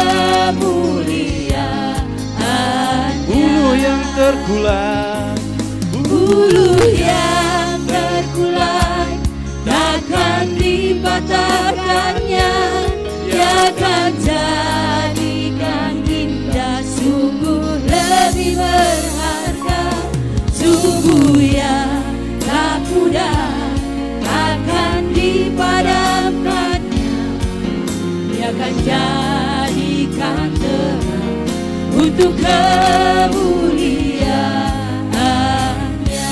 kemuliaannya. Bulu yang terkulai, Bulu yang terkulai takkan dipatahkannya. Dia akan jadikan indah. Sungguh lebih berharga. Sungguh yang tak mudah takkan dipadamkannya. Dia akan jadikan terang untuk kemuliaannya.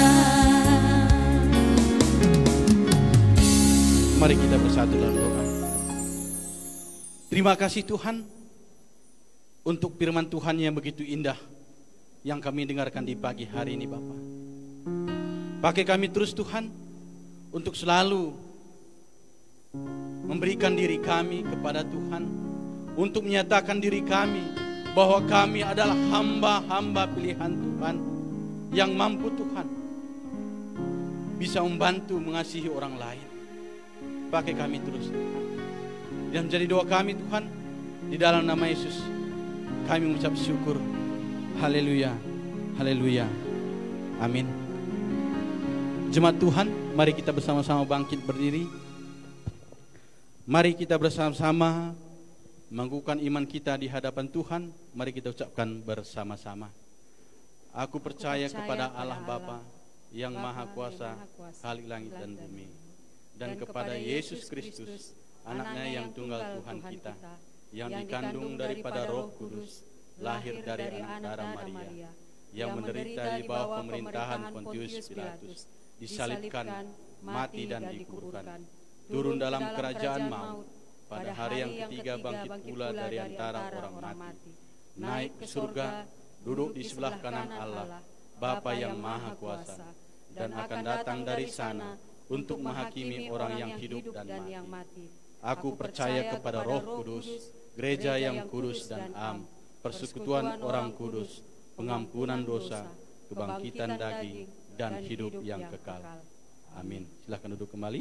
mari kita bersatu dalam doa. Terima kasih Tuhan untuk firman Tuhan yang begitu indah yang kami dengarkan di pagi hari ini Bapa. Pakai kami terus Tuhan untuk selalu memberikan diri kami kepada Tuhan, untuk menyatakan diri kami bahwa kami adalah hamba-hamba pilihan Tuhan yang mampu Tuhan bisa membantu mengasihi orang lain. Pakai kami terus Tuhan. Dan menjadi doa kami Tuhan, di dalam nama Yesus kami mengucap syukur. Haleluya, haleluya, amin. Jemaat Tuhan, mari kita bersama-sama bangkit berdiri. Mari kita bersama-sama mengukuhkan iman kita di hadapan Tuhan. Mari kita ucapkan bersama-sama. Aku percaya kepada Allah Bapa yang Maha Kuasa, Khalik langit dan bumi, dan kepada Yesus Kristus, anaknya yang tunggal Tuhan kita, yang dikandung daripada Roh Kudus, lahir dari anak darah Maria, yang menderita di bawah pemerintahan Pontius Pilatus, disalibkan, mati dan dikuburkan, turun dalam kerajaan maut, pada hari yang ketiga bangkit pula dari antara orang mati, naik ke surga, duduk di sebelah kanan Allah, Bapa yang Maha Kuasa, dan akan datang dari sana untuk menghakimi orang yang hidup dan mati. Aku percaya kepada Roh Kudus, gereja yang kudus dan am, persekutuan orang kudus, pengampunan dosa, kebangkitan daging, dan hidup yang kekal. Amin. Silahkan duduk kembali.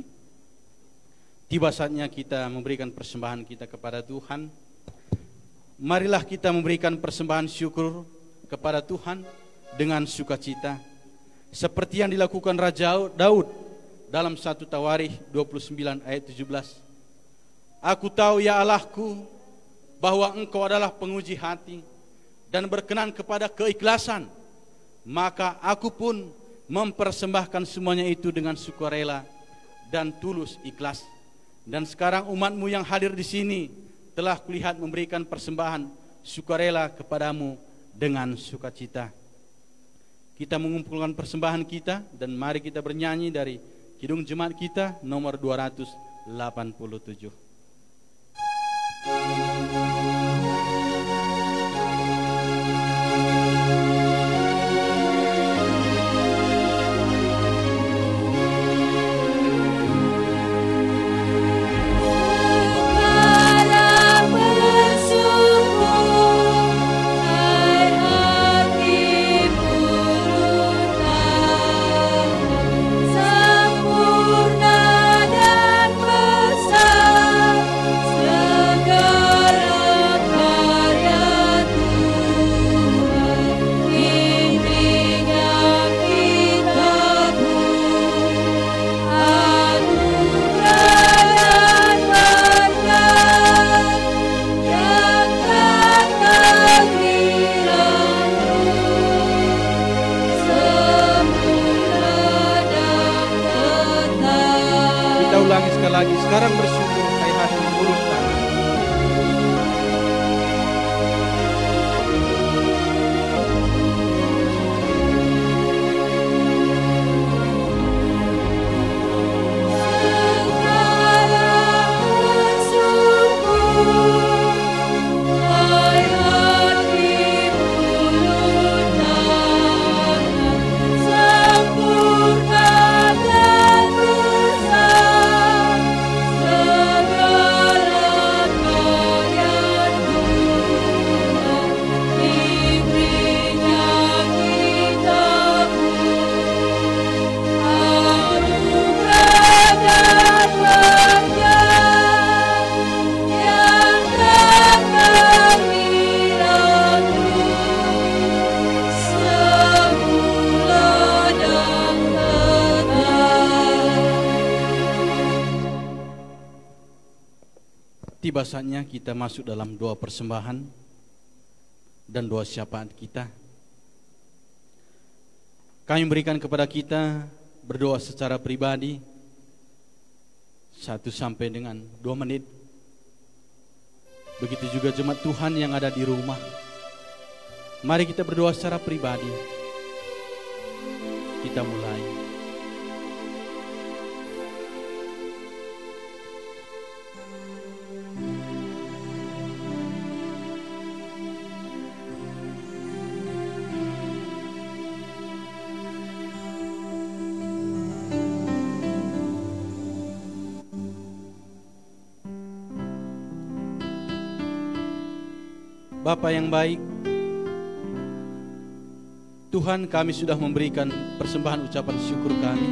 Tiba saatnya kita memberikan persembahan kita kepada Tuhan. Marilah kita memberikan persembahan syukur kepada Tuhan dengan sukacita, seperti yang dilakukan Raja Daud dalam 1 Tawarikh 29 ayat 17. Aku tahu ya Allahku bahwa Engkau adalah penguji hati dan berkenan kepada keikhlasan, maka aku pun mempersembahkan semuanya itu dengan sukarela dan tulus ikhlas. Dan sekarang umatmu yang hadir di sini telah kulihat memberikan persembahan sukarela kepadamu dengan sukacita. Kita mengumpulkan persembahan kita dan mari kita bernyanyi dari Kidung Jemaat kita nomor 287. Sempurna dan besar. sekarang bersyukur hai hati mulut kami. Tiba saatnya kita masuk dalam doa persembahan dan doa syafaat kita. Kami berikan kepada kita berdoa secara pribadi 1 sampai dengan 2 menit. Begitu juga jemaat Tuhan yang ada di rumah. Mari kita berdoa secara pribadi. Kita mulai. Bapa yang baik, Tuhan, kami sudah memberikan persembahan ucapan syukur kami.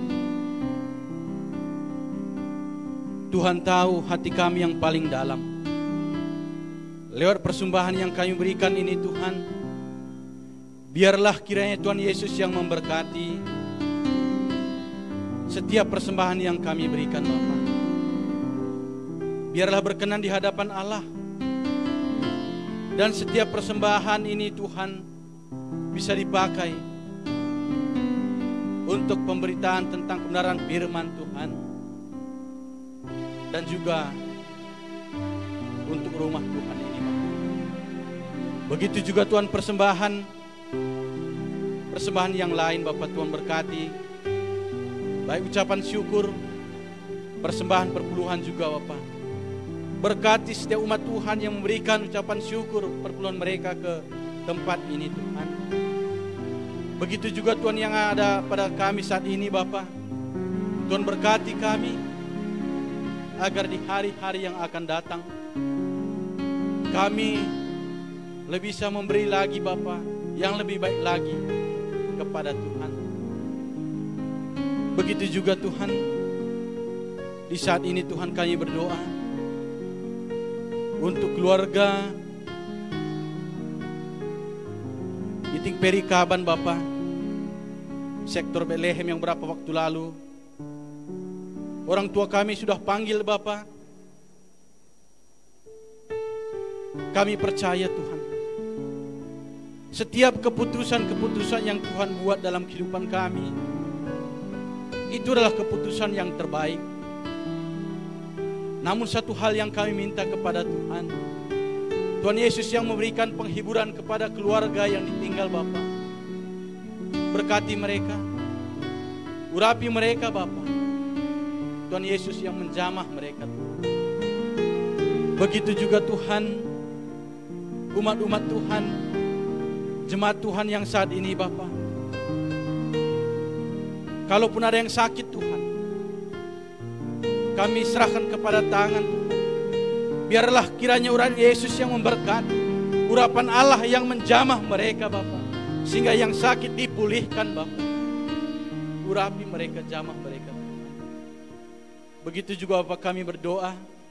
Tuhan tahu hati kami yang paling dalam. Lewat persembahan yang kami berikan ini Tuhan, biarlah kiranya Tuhan Yesus yang memberkati setiap persembahan yang kami berikan Bapa. Biarlah berkenan di hadapan Allah. Dan setiap persembahan ini Tuhan bisa dipakai untuk pemberitaan tentang kebenaran firman Tuhan. Dan juga untuk rumah Tuhan ini Bapak. Begitu juga Tuhan persembahan yang lain Bapak, Tuhan berkati. Baik ucapan syukur, persembahan perpuluhan juga Bapak. Berkati setiap umat Tuhan yang memberikan ucapan syukur perpuluhan mereka ke tempat ini Tuhan. Begitu juga Tuhan yang ada pada kami saat ini Bapa. Tuhan berkati kami agar di hari-hari yang akan datang kami lebih bisa memberi lagi Bapa yang lebih baik lagi kepada Tuhan. Begitu juga Tuhan, di saat ini Tuhan kami berdoa untuk keluarga Iting Perikaban Bapak, sektor Bethlehem yang berapa waktu lalu orang tua kami sudah panggil Bapak. Kami percaya Tuhan, setiap keputusan-keputusan yang Tuhan buat dalam kehidupan kami itu adalah keputusan yang terbaik. Namun satu hal yang kami minta kepada Tuhan, Tuhan Yesus yang memberikan penghiburan kepada keluarga yang ditinggal Bapa. Berkati mereka, urapi mereka Bapa. Tuhan Yesus yang menjamah mereka. Begitu juga Tuhan, umat-umat Tuhan, jemaat Tuhan yang saat ini Bapa. Kalaupun ada yang sakit Tuhan, kami serahkan kepada tangan Tuhan. Biarlah kiranya urapan Yesus yang memberkati, urapan Allah yang menjamah mereka Bapa, sehingga yang sakit dipulihkan Bapa. Urapi mereka, jamah mereka. Begitu juga Bapa kami berdoa,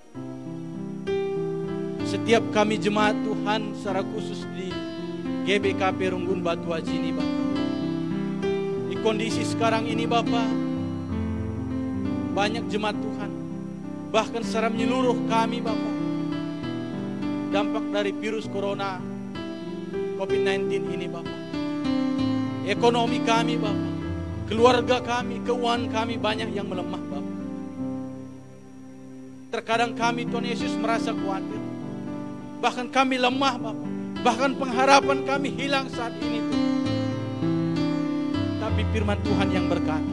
setiap kami jemaat Tuhan secara khusus di GBKP Runggun Batu Haji ini Bapa. Di kondisi sekarang ini Bapa, banyak jemaat Tuhan, bahkan secara menyeluruh kami Bapa, dampak dari virus corona COVID-19 ini Bapa. Ekonomi kami Bapa, keluarga kami, keuangan kami banyak yang melemah Bapa. Terkadang kami Tuhan Yesus merasa khawatir. Bahkan kami lemah Bapak. Bahkan pengharapan kami hilang saat ini Tuhan. Tapi firman Tuhan yang berkata,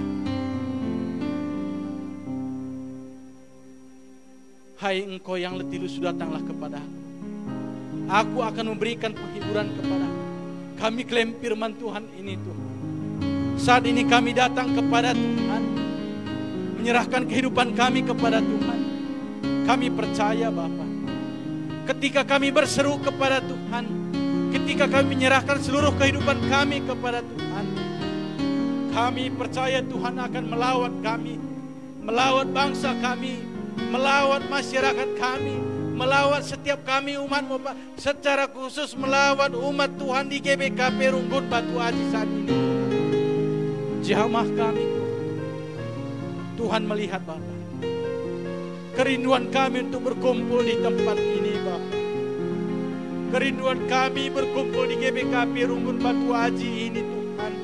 hai engkau yang letih lesu, datanglah kepadaku. Aku akan memberikan penghiburan kepadamu. Kami klaim firman Tuhan ini Tuhan. Saat ini kami datang kepada Tuhan, menyerahkan kehidupan kami kepada Tuhan. Kami percaya Bapa, ketika kami berseru kepada Tuhan, ketika kami menyerahkan seluruh kehidupan kami kepada Tuhan, kami percaya Tuhan akan melawat kami, melawat bangsa kami, melawat masyarakat kami, melawat setiap kami umat Bapak, secara khusus melawat umat Tuhan di GBKP Runggut Batu Aji saat ini. Jamah kami Tuhan melihat Bapak, kerinduan kami untuk berkumpul di tempat ini Bapak. Kerinduan kami berkumpul di GBKP Runggut Batu Aji ini Tuhan.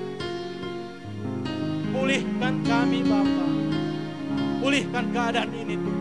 Pulihkan kami Bapak, pulihkan keadaan ini Tuhan.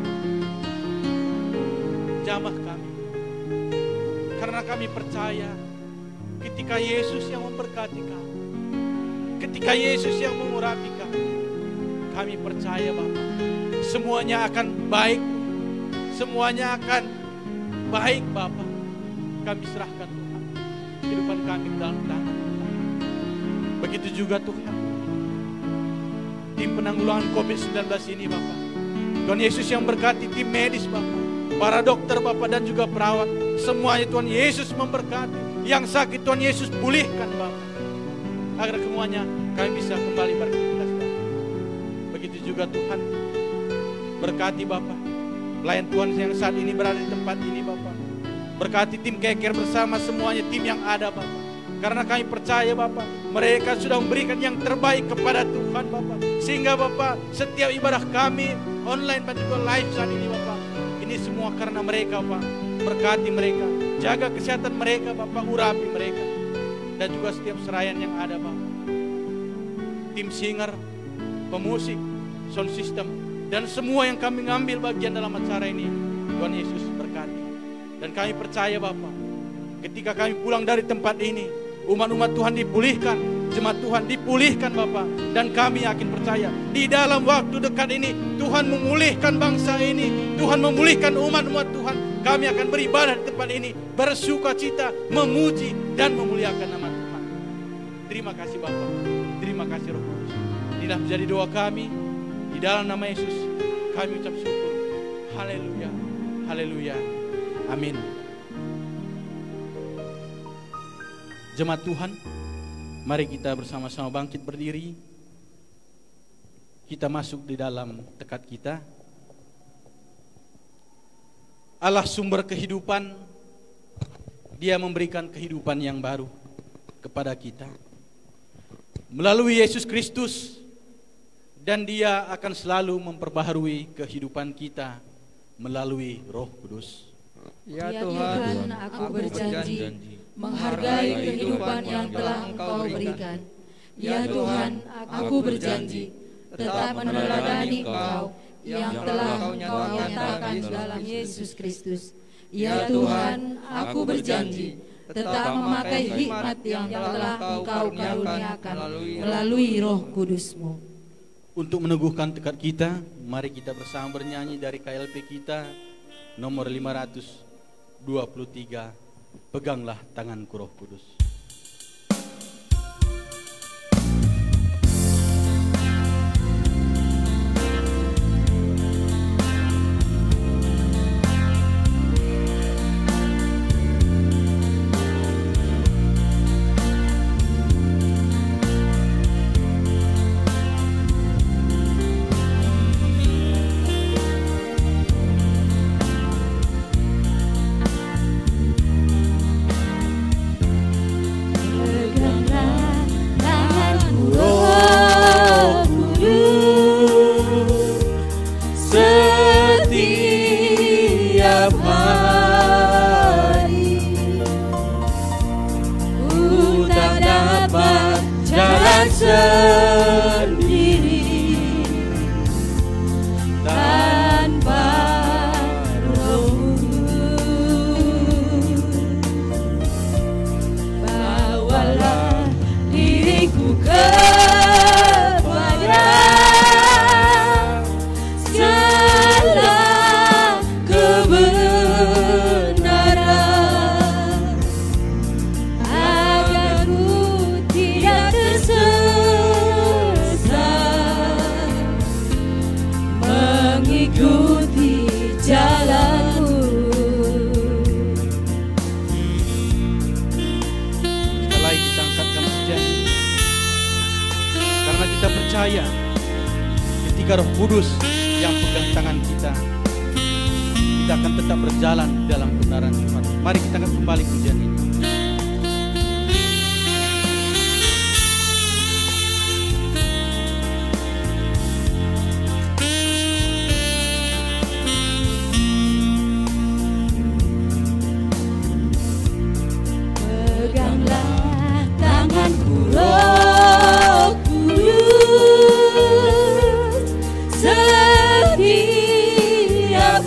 Jamah kami, karena kami percaya ketika Yesus yang memberkati kami, ketika Yesus yang mengurapi kami percaya Bapak, semuanya akan baik, semuanya akan baik Bapak. Kami serahkan Tuhan kehidupan kami ke dalam tangan Tuhan. Begitu juga Tuhan tim penanggulangan COVID-19 ini Bapak. Tuhan Yesus yang berkati tim medis Bapak, para dokter Bapak dan juga perawat, semuanya Tuhan Yesus memberkati. Yang sakit Tuhan Yesus pulihkan Bapak, agar semuanya kami bisa kembali beraktivitas Bapak. Begitu juga Tuhan berkati Bapak pelayan Tuhan yang saat ini berada di tempat ini Bapak. Berkati tim Keker bersama semuanya tim yang ada Bapak. Karena kami percaya Bapak, mereka sudah memberikan yang terbaik kepada Tuhan Bapak. Sehingga Bapak, setiap ibadah kami online dan juga live saat ini Bapak, ini semua karena mereka Pak. Berkati mereka, jaga kesehatan mereka Bapak, urapi mereka. Dan juga setiap serayan yang ada Bapak. Tim singer, pemusik, sound system, dan semua yang kami ngambil bagian dalam acara ini, Tuhan Yesus berkati. Dan kami percaya Bapak, ketika kami pulang dari tempat ini, umat-umat Tuhan dipulihkan, jemaat Tuhan dipulihkan Bapak. Dan kami yakin percaya, di dalam waktu dekat ini, Tuhan memulihkan bangsa ini, Tuhan memulihkan umat-umat Tuhan. Kami akan beribadah di tempat ini, bersuka cita, memuji dan memuliakan nama Tuhan. Terima kasih Bapak, terima kasih Roh Kudus. Inilah menjadi doa kami, di dalam nama Yesus kami ucap syukur. Haleluya, haleluya, amin. Jemaat Tuhan, mari kita bersama-sama bangkit berdiri. Kita masuk di dalam tekad kita. Allah sumber kehidupan, Dia memberikan kehidupan yang baru kepada kita melalui Yesus Kristus, dan Dia akan selalu memperbaharui kehidupan kita melalui Roh Kudus. Ya Tuhan, aku berjanji menghargai kehidupan yang telah Engkau berikan. Ya Tuhan, aku berjanji tetap meneladani Engkau yang telah Engkau nyatakan dalam Yesus Kristus. Ya Tuhan, aku berjanji tetap memakai hikmat yang telah Engkau karuniakan melalui Roh Kudus-Mu. Untuk meneguhkan tekad kita, mari kita bersama bernyanyi dari KLP kita nomor 523, Peganglah Tanganku Roh Kudus. Sendiri tanpa percaya ketika Roh Kudus yang pegang tangan kita akan tetap berjalan dalam kebenaran Tuhan. Mari kita akan kembali pujian ini. Peganglah tanganku Roh Kudus setiap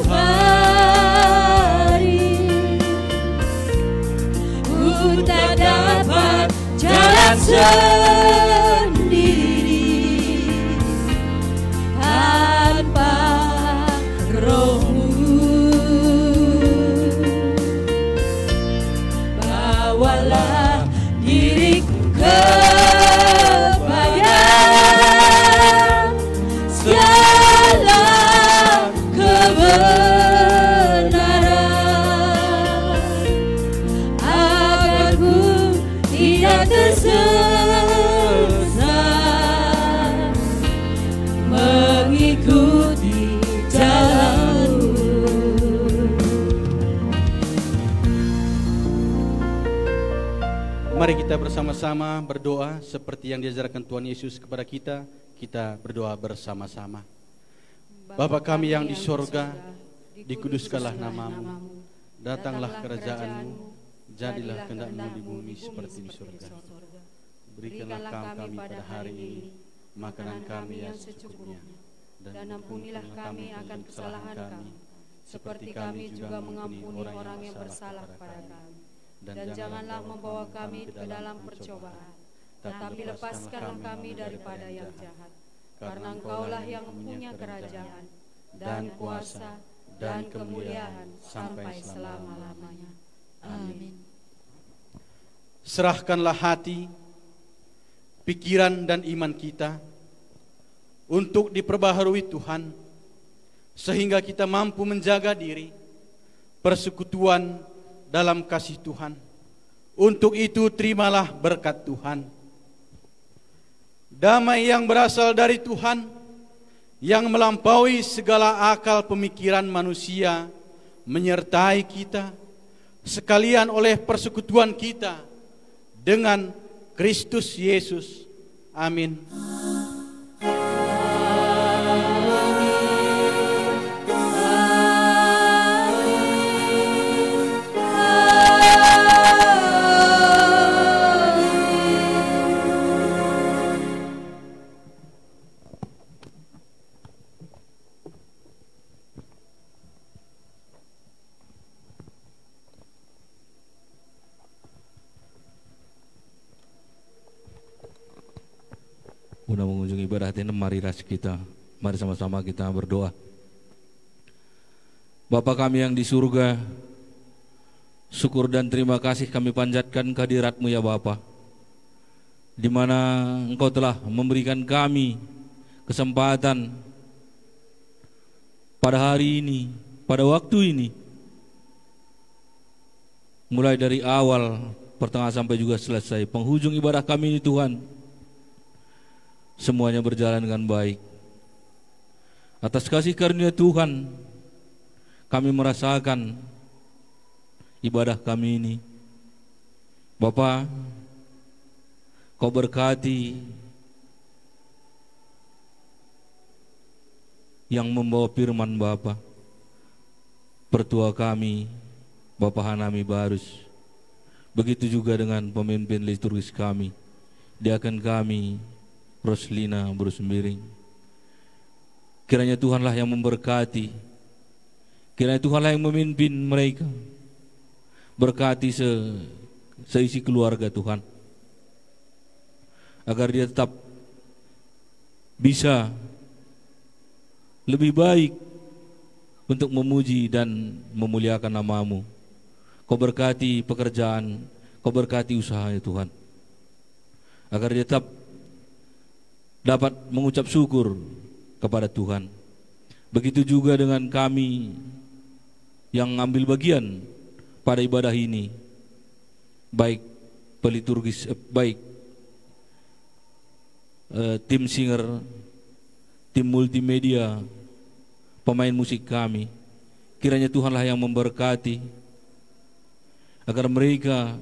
hari. Ku tak dapat jalan sendiri tanpa Roh-Mu. Bawalah diriku kepada segala kebenaran, agar ku tidak tersesat mengikuti jalan-Mu. Mari kita bersama-sama berdoa seperti yang diajarkan Tuhan Yesus kepada kita. Kita berdoa bersama-sama. Bapa kami yang di sorga, dikuduskanlah namamu. Datanglah kerajaan-Mu, jadilah kehendak-Mu di bumi seperti di sorga. Berikanlah kami pada hari ini makanan kami yang secukupnya, dan ampunilah kami akan kesalahan kami, seperti kami juga mengampuni orang yang bersalah kepada kami. Dan janganlah membawa kami ke dalam percobaan, tetapi lepaskanlah kami daripada yang jahat. Karena Engkaulah yang mempunyai kerajaan, dan kuasa, dan kemuliaan sampai selama-lamanya. Amin. Serahkanlah hati, pikiran dan iman kita untuk diperbaharui Tuhan, sehingga kita mampu menjaga diri, persekutuan dalam kasih Tuhan. Untuk itu terimalah berkat Tuhan. Damai yang berasal dari Tuhan, yang melampaui segala akal pemikiran manusia, menyertai kita, sekalian oleh persekutuan kita dengan Kristus Yesus. Amin. Guna mengunjungi ibadah ini, mari kita, mari sama-sama kita berdoa. Bapa kami yang di surga, syukur dan terima kasih kami panjatkan kehadirat-Mu ya Bapa, di mana Engkau telah memberikan kami kesempatan pada hari ini, pada waktu ini, mulai dari awal, pertengahan sampai juga selesai penghujung ibadah kami ini Tuhan, semuanya berjalan dengan baik. Atas kasih karunia Tuhan, kami merasakan ibadah kami ini. Bapa, Kau berkati yang membawa firman Bapa, pertua kami, Bapak Hanami Barus. Begitu juga dengan pemimpin liturgis kami, diaken kami, Roslina Brusmiring. Kiranya Tuhanlah yang memberkati, kiranya Tuhanlah yang memimpin mereka. Berkati seisi keluarga Tuhan, agar dia tetap bisa lebih baik untuk memuji dan memuliakan nama-Mu. Kau berkati pekerjaan, Kau berkati usahanya Tuhan, agar dia tetap dapat mengucap syukur kepada Tuhan. Begitu juga dengan kami yang ambil bagian pada ibadah ini, baik peliturgis, baik tim singer, tim multimedia, pemain musik kami. Kiranya Tuhanlah yang memberkati agar mereka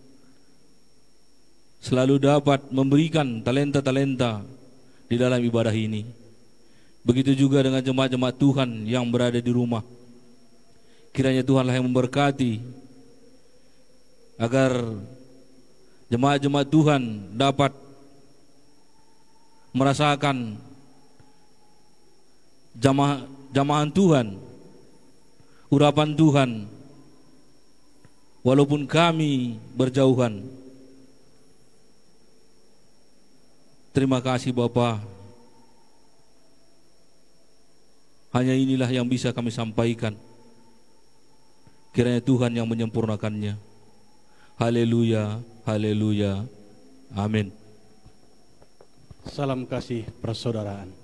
selalu dapat memberikan talenta-talenta di dalam ibadah ini. Begitu juga dengan jemaat-jemaat Tuhan yang berada di rumah. Kiranya Tuhanlah yang memberkati agar jemaat-jemaat Tuhan dapat merasakan jamahan Tuhan, urapan Tuhan, walaupun kami berjauhan. Terima kasih Bapa. Hanya inilah yang bisa kami sampaikan. Kiranya Tuhan yang menyempurnakannya. Haleluya, haleluya, amin. Salam kasih persaudaraan.